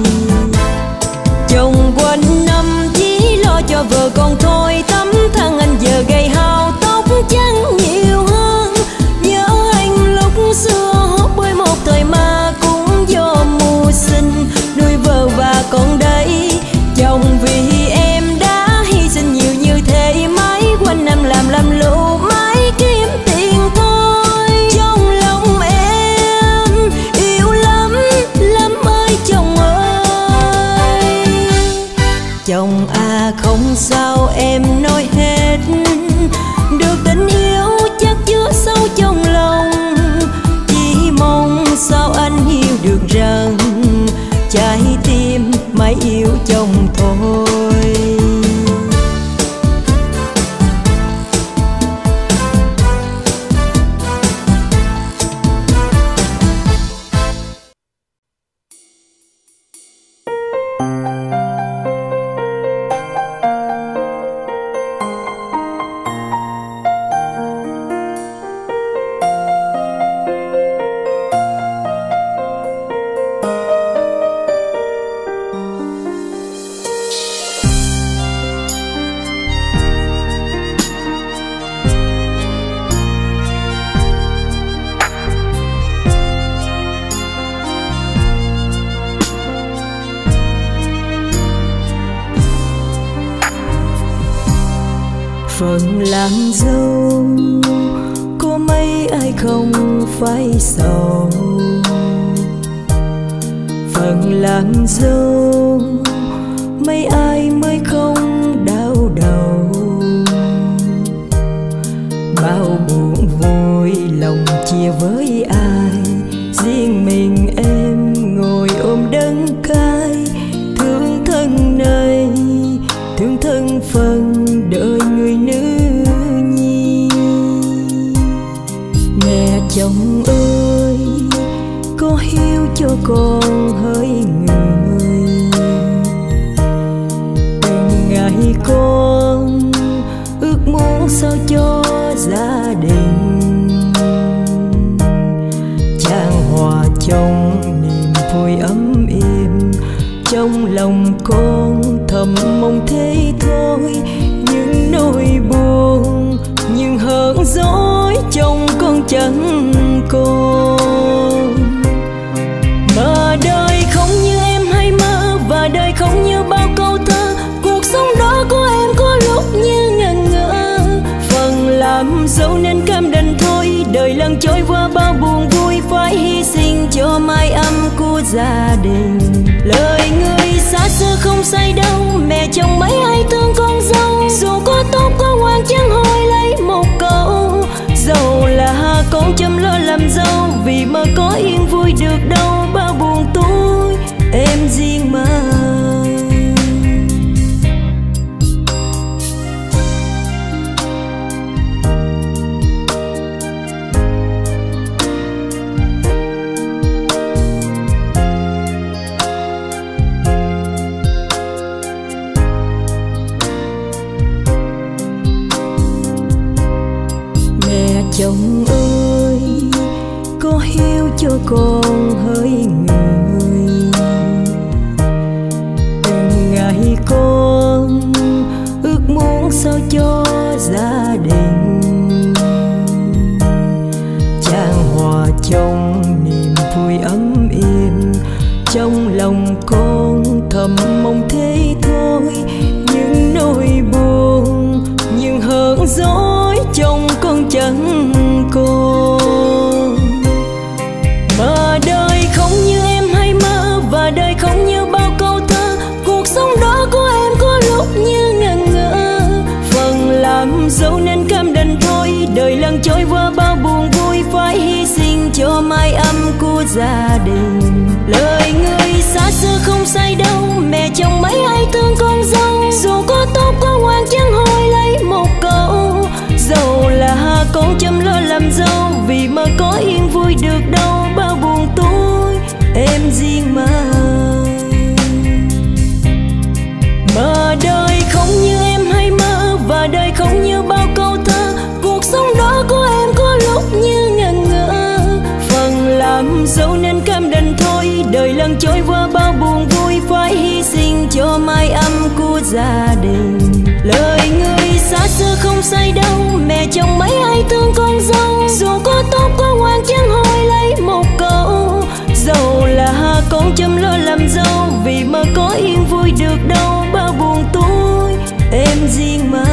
Chồng quanh năm chỉ lo cho vợ con thôi. Tấm thân anh giờ gầy hao, tóc trắng nhiều hơn. Nhớ anh lúc xưa hốt bơi một thời mà cũng do mưu sinh nuôi vợ và con đấy. Chồng vì em đã hy sinh nhiều như thế, mãi quanh năm làm lũ mãi kiếm tiền thôi. Trong lòng em yêu lắm lắm ơi chồng ơi. Chồng à không sao em nói hết, được tình yêu chắc chứa sâu trong lòng. Chỉ mong sao anh hiểu được rằng trái tim mãi yêu chồng thôi. Phận làm dâu có mấy ai không phải sầu. Phận làm dâu mấy ai mới không đau đầu. Bao buồn vui lòng chia với ai, riêng mình em ngồi ôm đắng cay. Thương thân này thương thân phần đời người nữ nhi. Mẹ chồng ơi có hiếu cho con hỡi người. Từng ngày con ước muốn sao cho gia đình chan hòa trong niềm vui ấm êm. Trong lòng con thầm mong thế thôi, những nỗi buồn nhưng hờn dỗi trong con chẳng còn. Mà đời không như em hay mơ, và đời không như bao câu thơ. Cuộc sống đó của em có lúc như ngần ngỡ. Phần làm dâu nên cam đành thôi, đời lần trôi qua bao buồn vui. Phải hy sinh cho mái ấm của gia đình. Lời người xa xưa không sai đâu, mẹ chồng mấy ai thương con dâu. Dù có tốt có ngoan chẳng hỏi lấy một câu. Dẫu là con chăm lo làm dâu, vì mơ có yên vui được đâu. Bao buồn tôi em riêng mà. Chồng ơi có hiếu cho con hỡi người. Từng ngày con ước muốn sao cho gia đình chan hòa trong niềm vui ấm êm. dẫu nên cam đành thôi. Đời lần trôi qua bao buồn vui, phải hy sinh cho mái ấm của gia đình. Lời người xa xưa không sai đâu, mẹ chồng mấy ai thương con dâu. Dù có tốt có ngoan chẳng hỏi lấy một câu. Dẫu là con chăm lo làm dâu, vì mơ có yên vui được đâu. Bao buồn tôi em riêng mà. Mà đời không như em hay mơ, và đời không như bao câu thơ. Cuộc sống đó của em có lúc như ngần ngỡ. Phần làm dâu nên cam đành thôi. Đời lần trôi qua bao buồn vui, phải hy sinh cho mái ấm của gia đình. Lời người xa xưa không sai đâu, mẹ chồng mấy ai thương con dâu. Dù có tốt có ngoan chẳng hỏi lấy một câu. Dẫu là con chăm lo làm dâu, vì mơ có yên vui được đâu. Bao buồn tôi em riêng mà.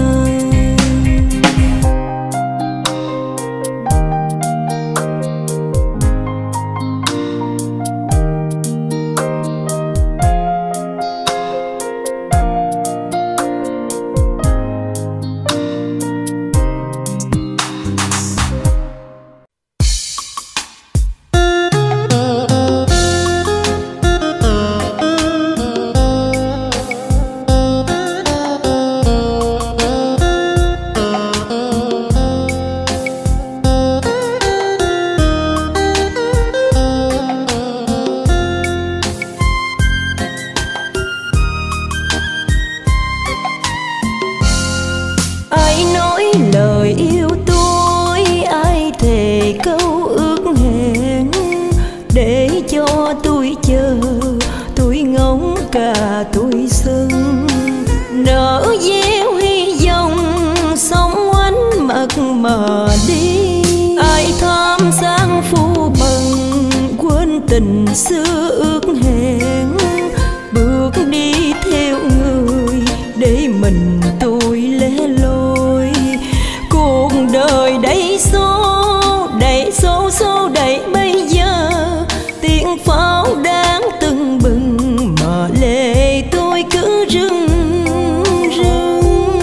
Tình xưa ước hẹn, bước đi theo người để mình tôi lẻ loi. Cuộc đời đầy số số đầy bây giờ. Tiếng pháo đang tưng bừng mà lệ tôi cứ rưng rưng.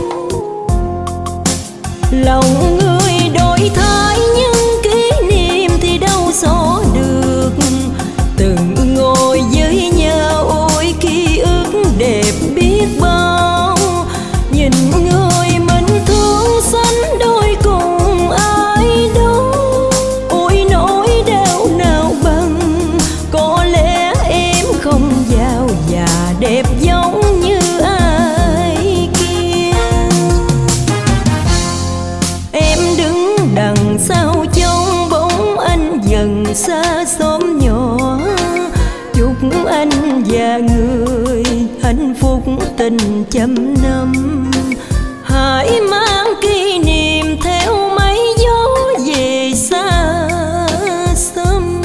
Lòng người đổi thay nhưng kỷ niệm thì đâu xóa được. Từng ngồi với nhau ôi ký ức đẹp biết bao. Nhìn người mình thương sánh đôi cùng ai đó. Ôi nỗi đau nào bằng, có lẽ em không giàu và đẹp giống như ai kia. Em đứng đằng sau trong bóng anh dần xa xóm nhỏ. Chúc anh và người hạnh phúc tình trăm năm. Hãy mang kỷ niệm theo mấy gió về xa xăm.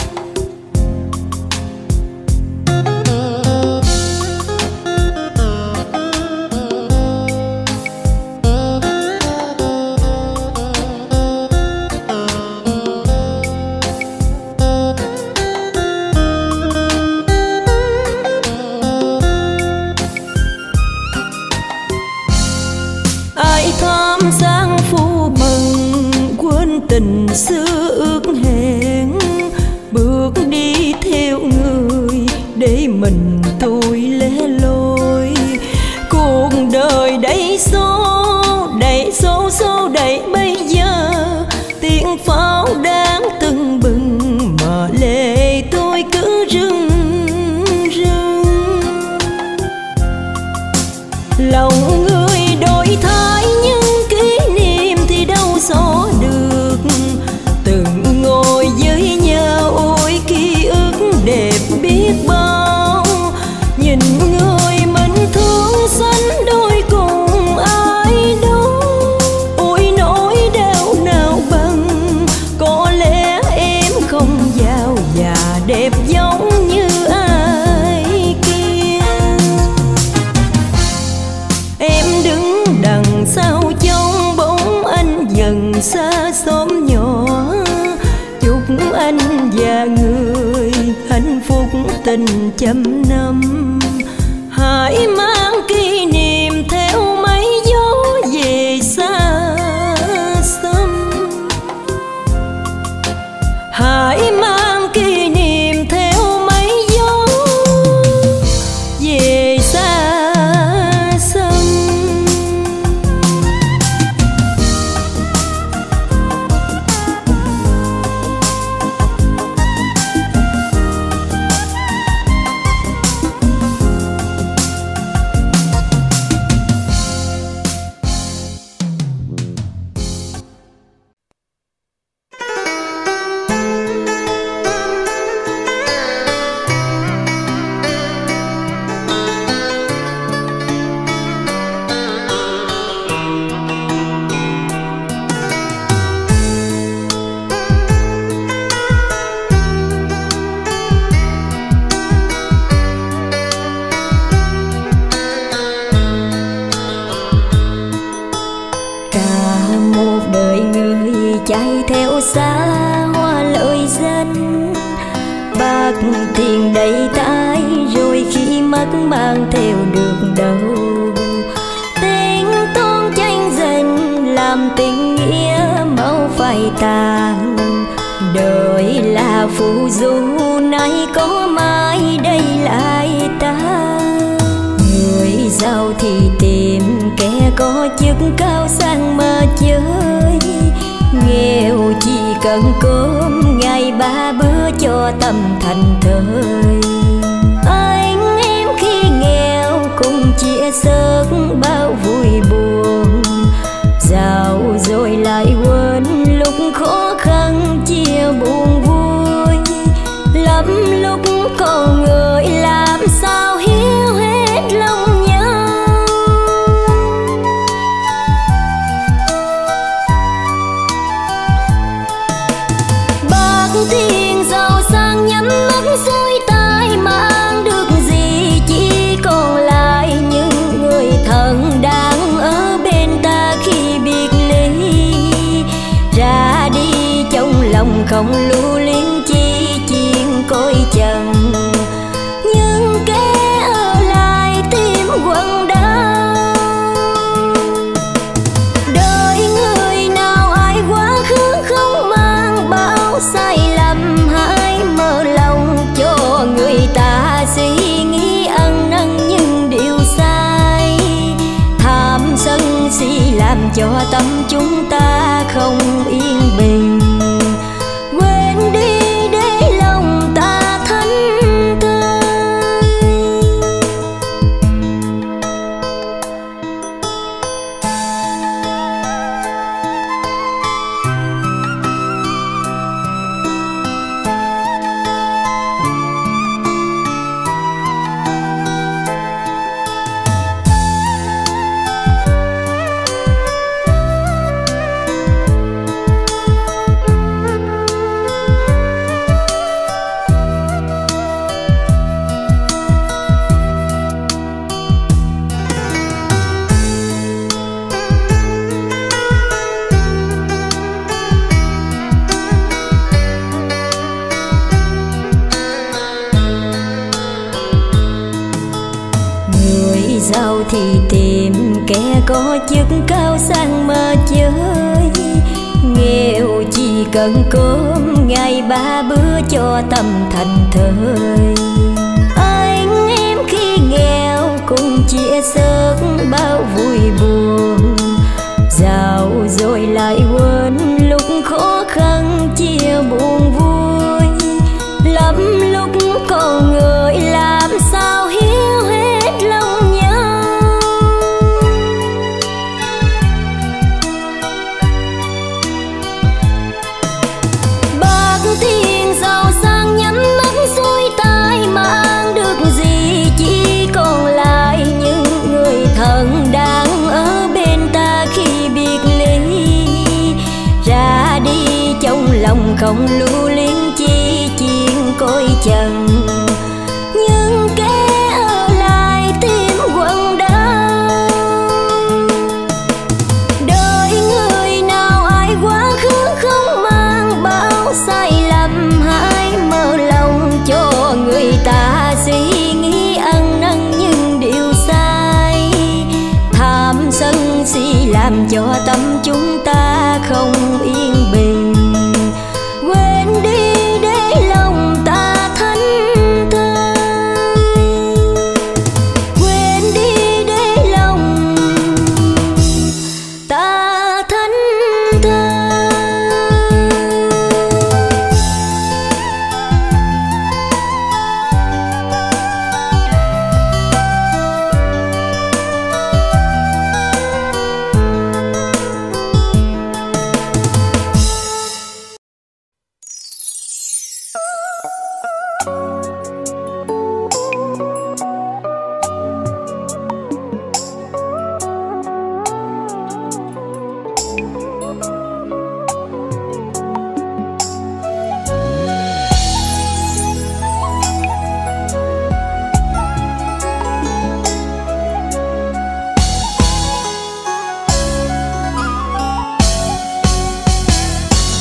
Tình xưa ước hẹn, bước đi theo người để mình tôi lẻ loi. Cuộc đời đầy số số đầy bây giờ. Tiếng pháo đang tưng bừng mà lệ tôi cứ rưng rưng. Lòng người đổi thay nhưng kỷ niệm thì đâu xóa được. Từng ngồi với nhau ôi ký ức đẹp biết bao. Nhìn người mình thương sánh đôi cùng ai đó. Ôi nỗi đau nào bằng, có lẽ em không giàu và đẹp giống như ai kia. Em đứng đằng sau trong bóng anh dần xa xóm nhỏ. Chúc anh và người hạnh phúc tình trăm năm. Hãy mang kỷ niệm theo mấy gió về Cả một đời người chạy theo xa hoa lợi danh, bạc tiền đầy tay rồi khi mất mang theo được đâu. Tình tôn tranh giành làm tình nghĩa mau phai tàn, đời là phù du nay có mai đây lại ta. Người giàu thì tìm kẻ có chức cao sang mà chơi, nghèo chỉ cần cơm ngày ba bữa cho tâm thành thơi. Anh em khi nghèo cùng chia sớt bao vui buồn, giàu rồi lại quên lúc khó khăn chia buồn vui. Lắm lúc con người làm sao hiểu hết lòng nhau. Bạc tiền giàu sang nhắm mắt xuôi tai mang được gì, chỉ còn lại những người thân đang ở bên ta khi biệt ly. Ra đi trong lòng không lưu luyến chi chuyện cõi trần, nhưng kẻ ở lại tim quặn đau. Đời người nào ai quá khứ không mang bao sai lầm, hãy mở lòng cho người ta suy nghĩ ăn năn những điều sai. Tham sân si làm cho tâm chúng ta không yên bình, quên đi để lòng ta thánh thơi. Giàu thì tìm kẻ có chức cao sang mà chơi, nghèo chỉ cần cơm ngày ba bữa cho tâm thành thơi. Anh em khi nghèo cùng chia sớt bao vui buồn, giàu rồi lại quên lúc khó khăn chia buồn vui. Lắm lúc con người làm sao hiểu hết lòng nhau. Bạc tiền giàu sang nhắm mắt xuôi tai mang được gì, chỉ còn lại những người thân đang ở bên ta khi biệt ly. Ra đi trong lòng không lưu luyến chi chuyện cõi trần, nhưng kẻ ở lại tim quặn đau. Đời người nào ai quá khứ không mang bao sai lầm, hãy mở lòng cho người ta suy nghĩ ăn năn những điều sai. Tham sân si làm cho tâm chúng ta không yên bình, quên đi để lòng ta thánh thơi. Quên đi để lòng ta thánh thơi.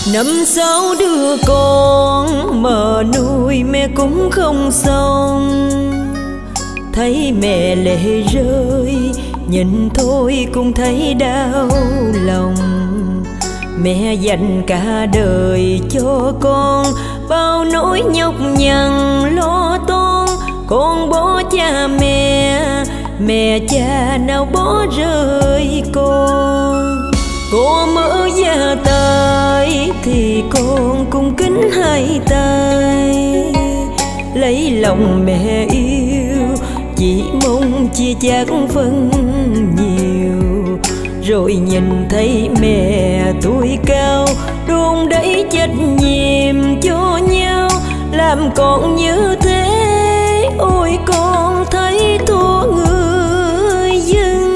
Năm sáu đứa con mà nuôi mẹ cũng không xong, thấy mẹ lệ rơi nhìn thôi cũng thấy đau lòng. Mẹ dành cả đời cho con, bao nỗi nhọc nhằn lo toan. Con bỏ cha mẹ cha nào bỏ rơi con. Cô mở gia tài thì con cung kính hai tay, lấy lòng mẹ yêu chỉ mong chia chác phân nhiều. Rồi nhìn thấy mẹ tuổi cao đôn đẩy trách nhiệm cho nhau, làm con như thế ôi con thấy thua người dân.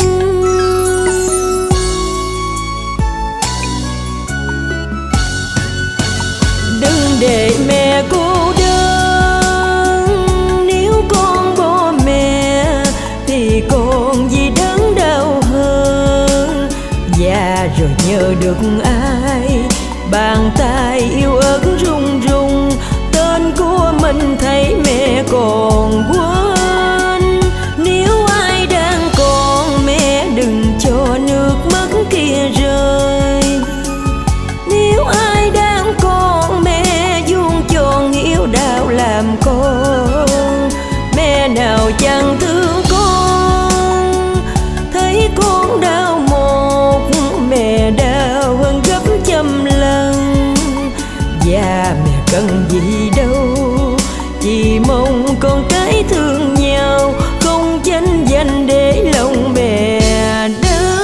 Đừng để mẹ cô đơn, nếu con bỏ mẹ thì còn gì đớn đau hơn. Già rồi nhớ được ai, bàn tay yêu ớt run run, tên của mình thấy mẹ còn quên. Nếu ai đang còn mẹ đừng cho nước mắt kia rơi. Nếu ai đang còn mẹ vuông tròn yêu đau làm con. Mẹ nào chẳng thương con, thấy con đau một mẹ đau hơn gấp trăm lần. Và mẹ cần gì đâu, chỉ mong con cái thương nhau, không tranh giành để lòng mẹ đau.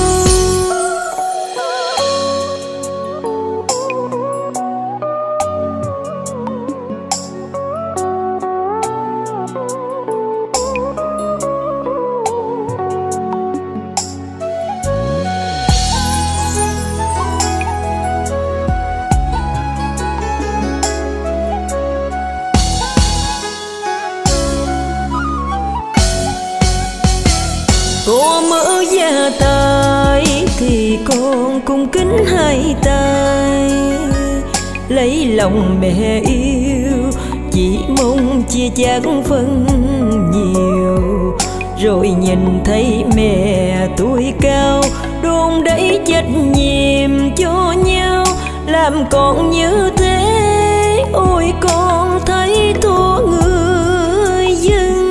Cô mở gia tài thì con cung kính hai tay, lấy lòng mẹ yêu chỉ mong chia chác phân nhiều. Rồi nhìn thấy mẹ tuổi cao đôn đẩy trách nhiệm cho nhau, làm con như thế ôi con thấy thua người dân.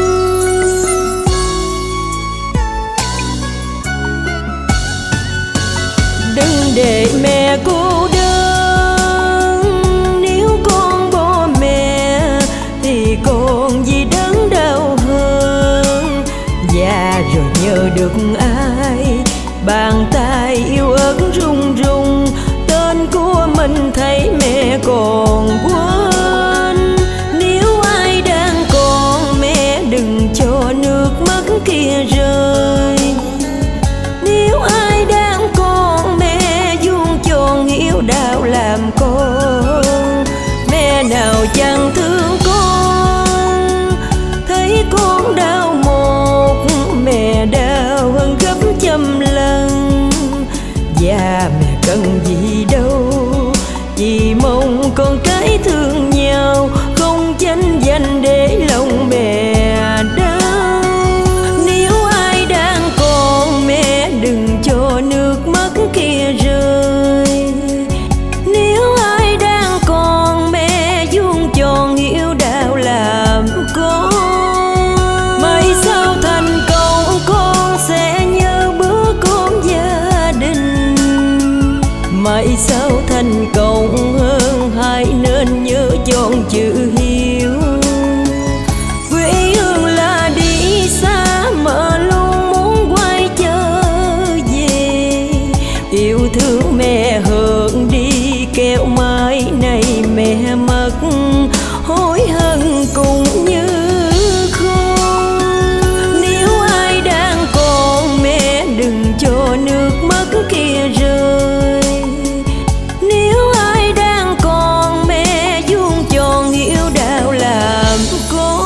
Đừng để mẹ cô đơn, nếu con bỏ mẹ thì còn gì đớn đau hơn. Già rồi nhớ được ai, bàn tay yêu ớt run run, tên của mình thấy mẹ còn quên. Nếu ai đang còn mẹ đừng cho nước mắt kia rơi. Nếu ai đang còn mẹ vuông tròn yêu đau làm con. Mẹ nào chẳng thương con, thấy con đau một mẹ đau hơn gấp trăm lần. Và mẹ cần gì đâu, chỉ mong con cái thương nhau, không tranh giành để lòng mẹ đau. Nếu ai đang còn mẹ đừng cho nước mắt kia rơi. Nếu ai đang còn mẹ vuông tròn yêu đau làm con. Mai sau thành công con sẽ nhớ bữa con gia đình. Mai sau thành công hơn hãy nên nhớ chọn chữ hiếu. Quê hương là đi xa mà luôn muốn quay trở về. Yêu thương mẹ hơn đi kẻo mai này mẹ mất, hối hận cũng như không. Nếu ai đang còn mẹ đừng cho nước mắt kia rơi. Nếu ai đang còn mẹ vuông tròn yêu đau làm con.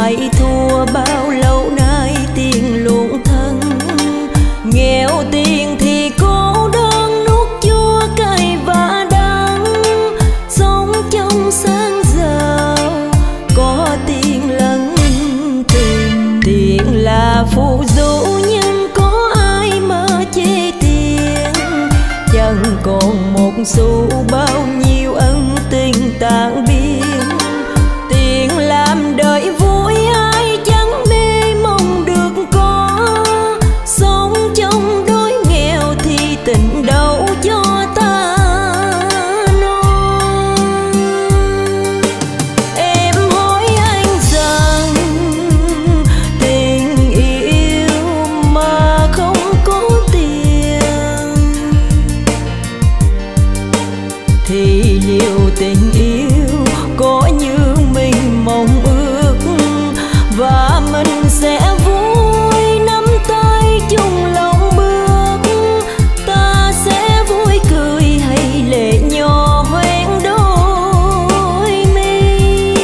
lại thua bao lâu nay tiền luôn thân. Nghèo tiền thì cô đơn nuốt chua cay và đắng, sống trong sáng giờ có tiền lẫn tình. Tiền là phù du nhưng có ai mà chê tiền, chẳng còn một xu bao nhiêu ân tình tan biến. Tiền làm đời vui ai chẳng mê mong được có, sống trong đói nghèo thì tình đâu cho ta nói. Em hỏi anh rằng tình yêu mà không có tiền thì liệu tình yêu có như mình mong ước, và mình sẽ vui nắm tay chung lòng bước. Ta sẽ vui cười hay lệ nhỏ hoen đôi mi.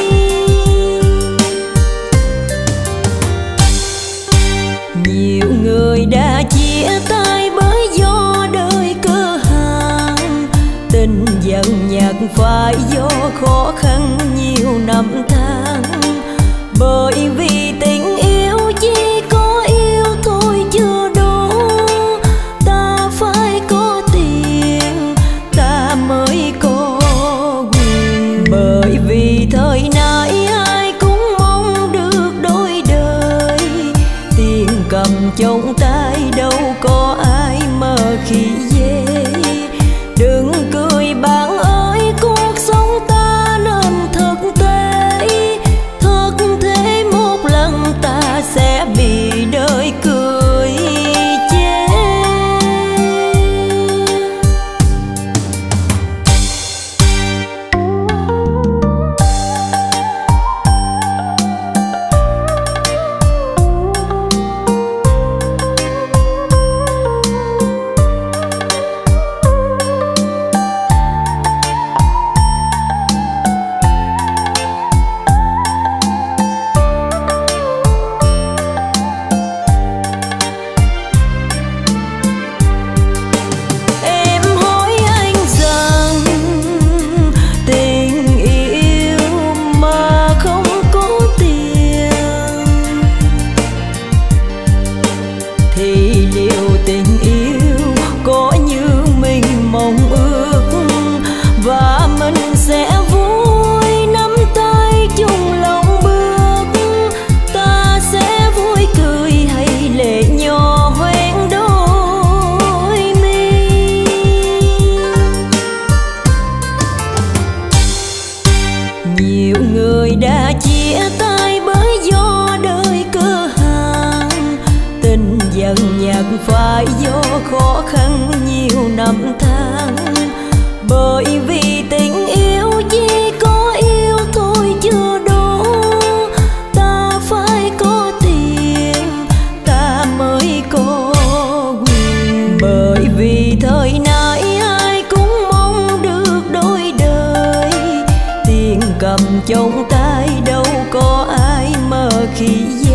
Nhiều người đã chia tay bởi do đời cơ hàng, tình dần nhạt phải do khó khăn nhiều năm tháng. Bởi vì tình yêu chỉ có yêu thôi chưa đủ, ta phải có tiền ta mới có quyền. Bởi vì thời nay ai cũng mong được đôi đời, tiền cầm trong tay đâu có ai mà khi dễ. Đừng cười bạn ơi, cuộc sống ta nên thực tế, thực thế một lần ta sẽ bị đời cười chê. Nhiều người đã chia tay bởi do đời cơ hàng, tình dần nhạt phải do khó khăn nhiều năm tháng. Bởi vì tình yêu chỉ có yêu thôi chưa đủ, ta phải có tiền ta mới có quyền. Bởi vì thời nay ai cũng mong được đôi đời, tiền cầm trong tay đâu có ai mà khi